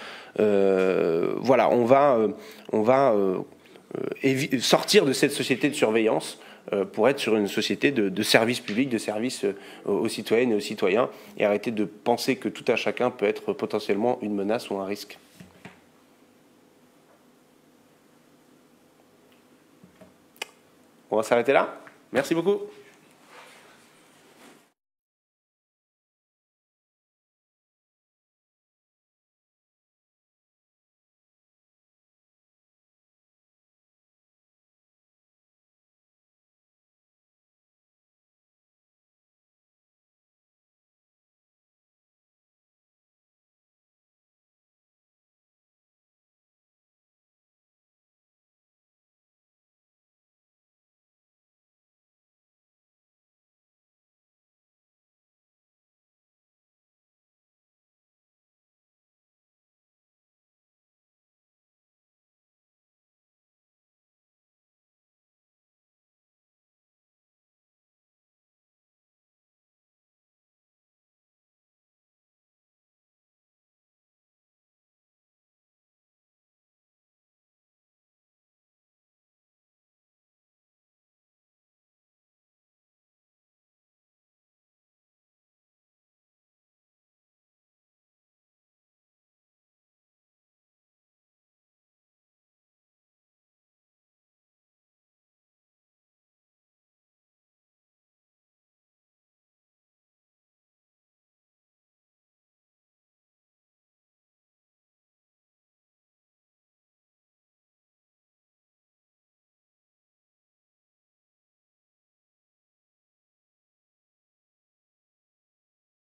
Euh, voilà, on va, euh, on va euh, euh, sortir de cette société de surveillance euh, pour être sur une société de, de service public, de service euh, aux citoyennes et aux citoyens, et arrêter de penser que tout à chacun peut être potentiellement une menace ou un risque. On va s'arrêter là. Merci beaucoup.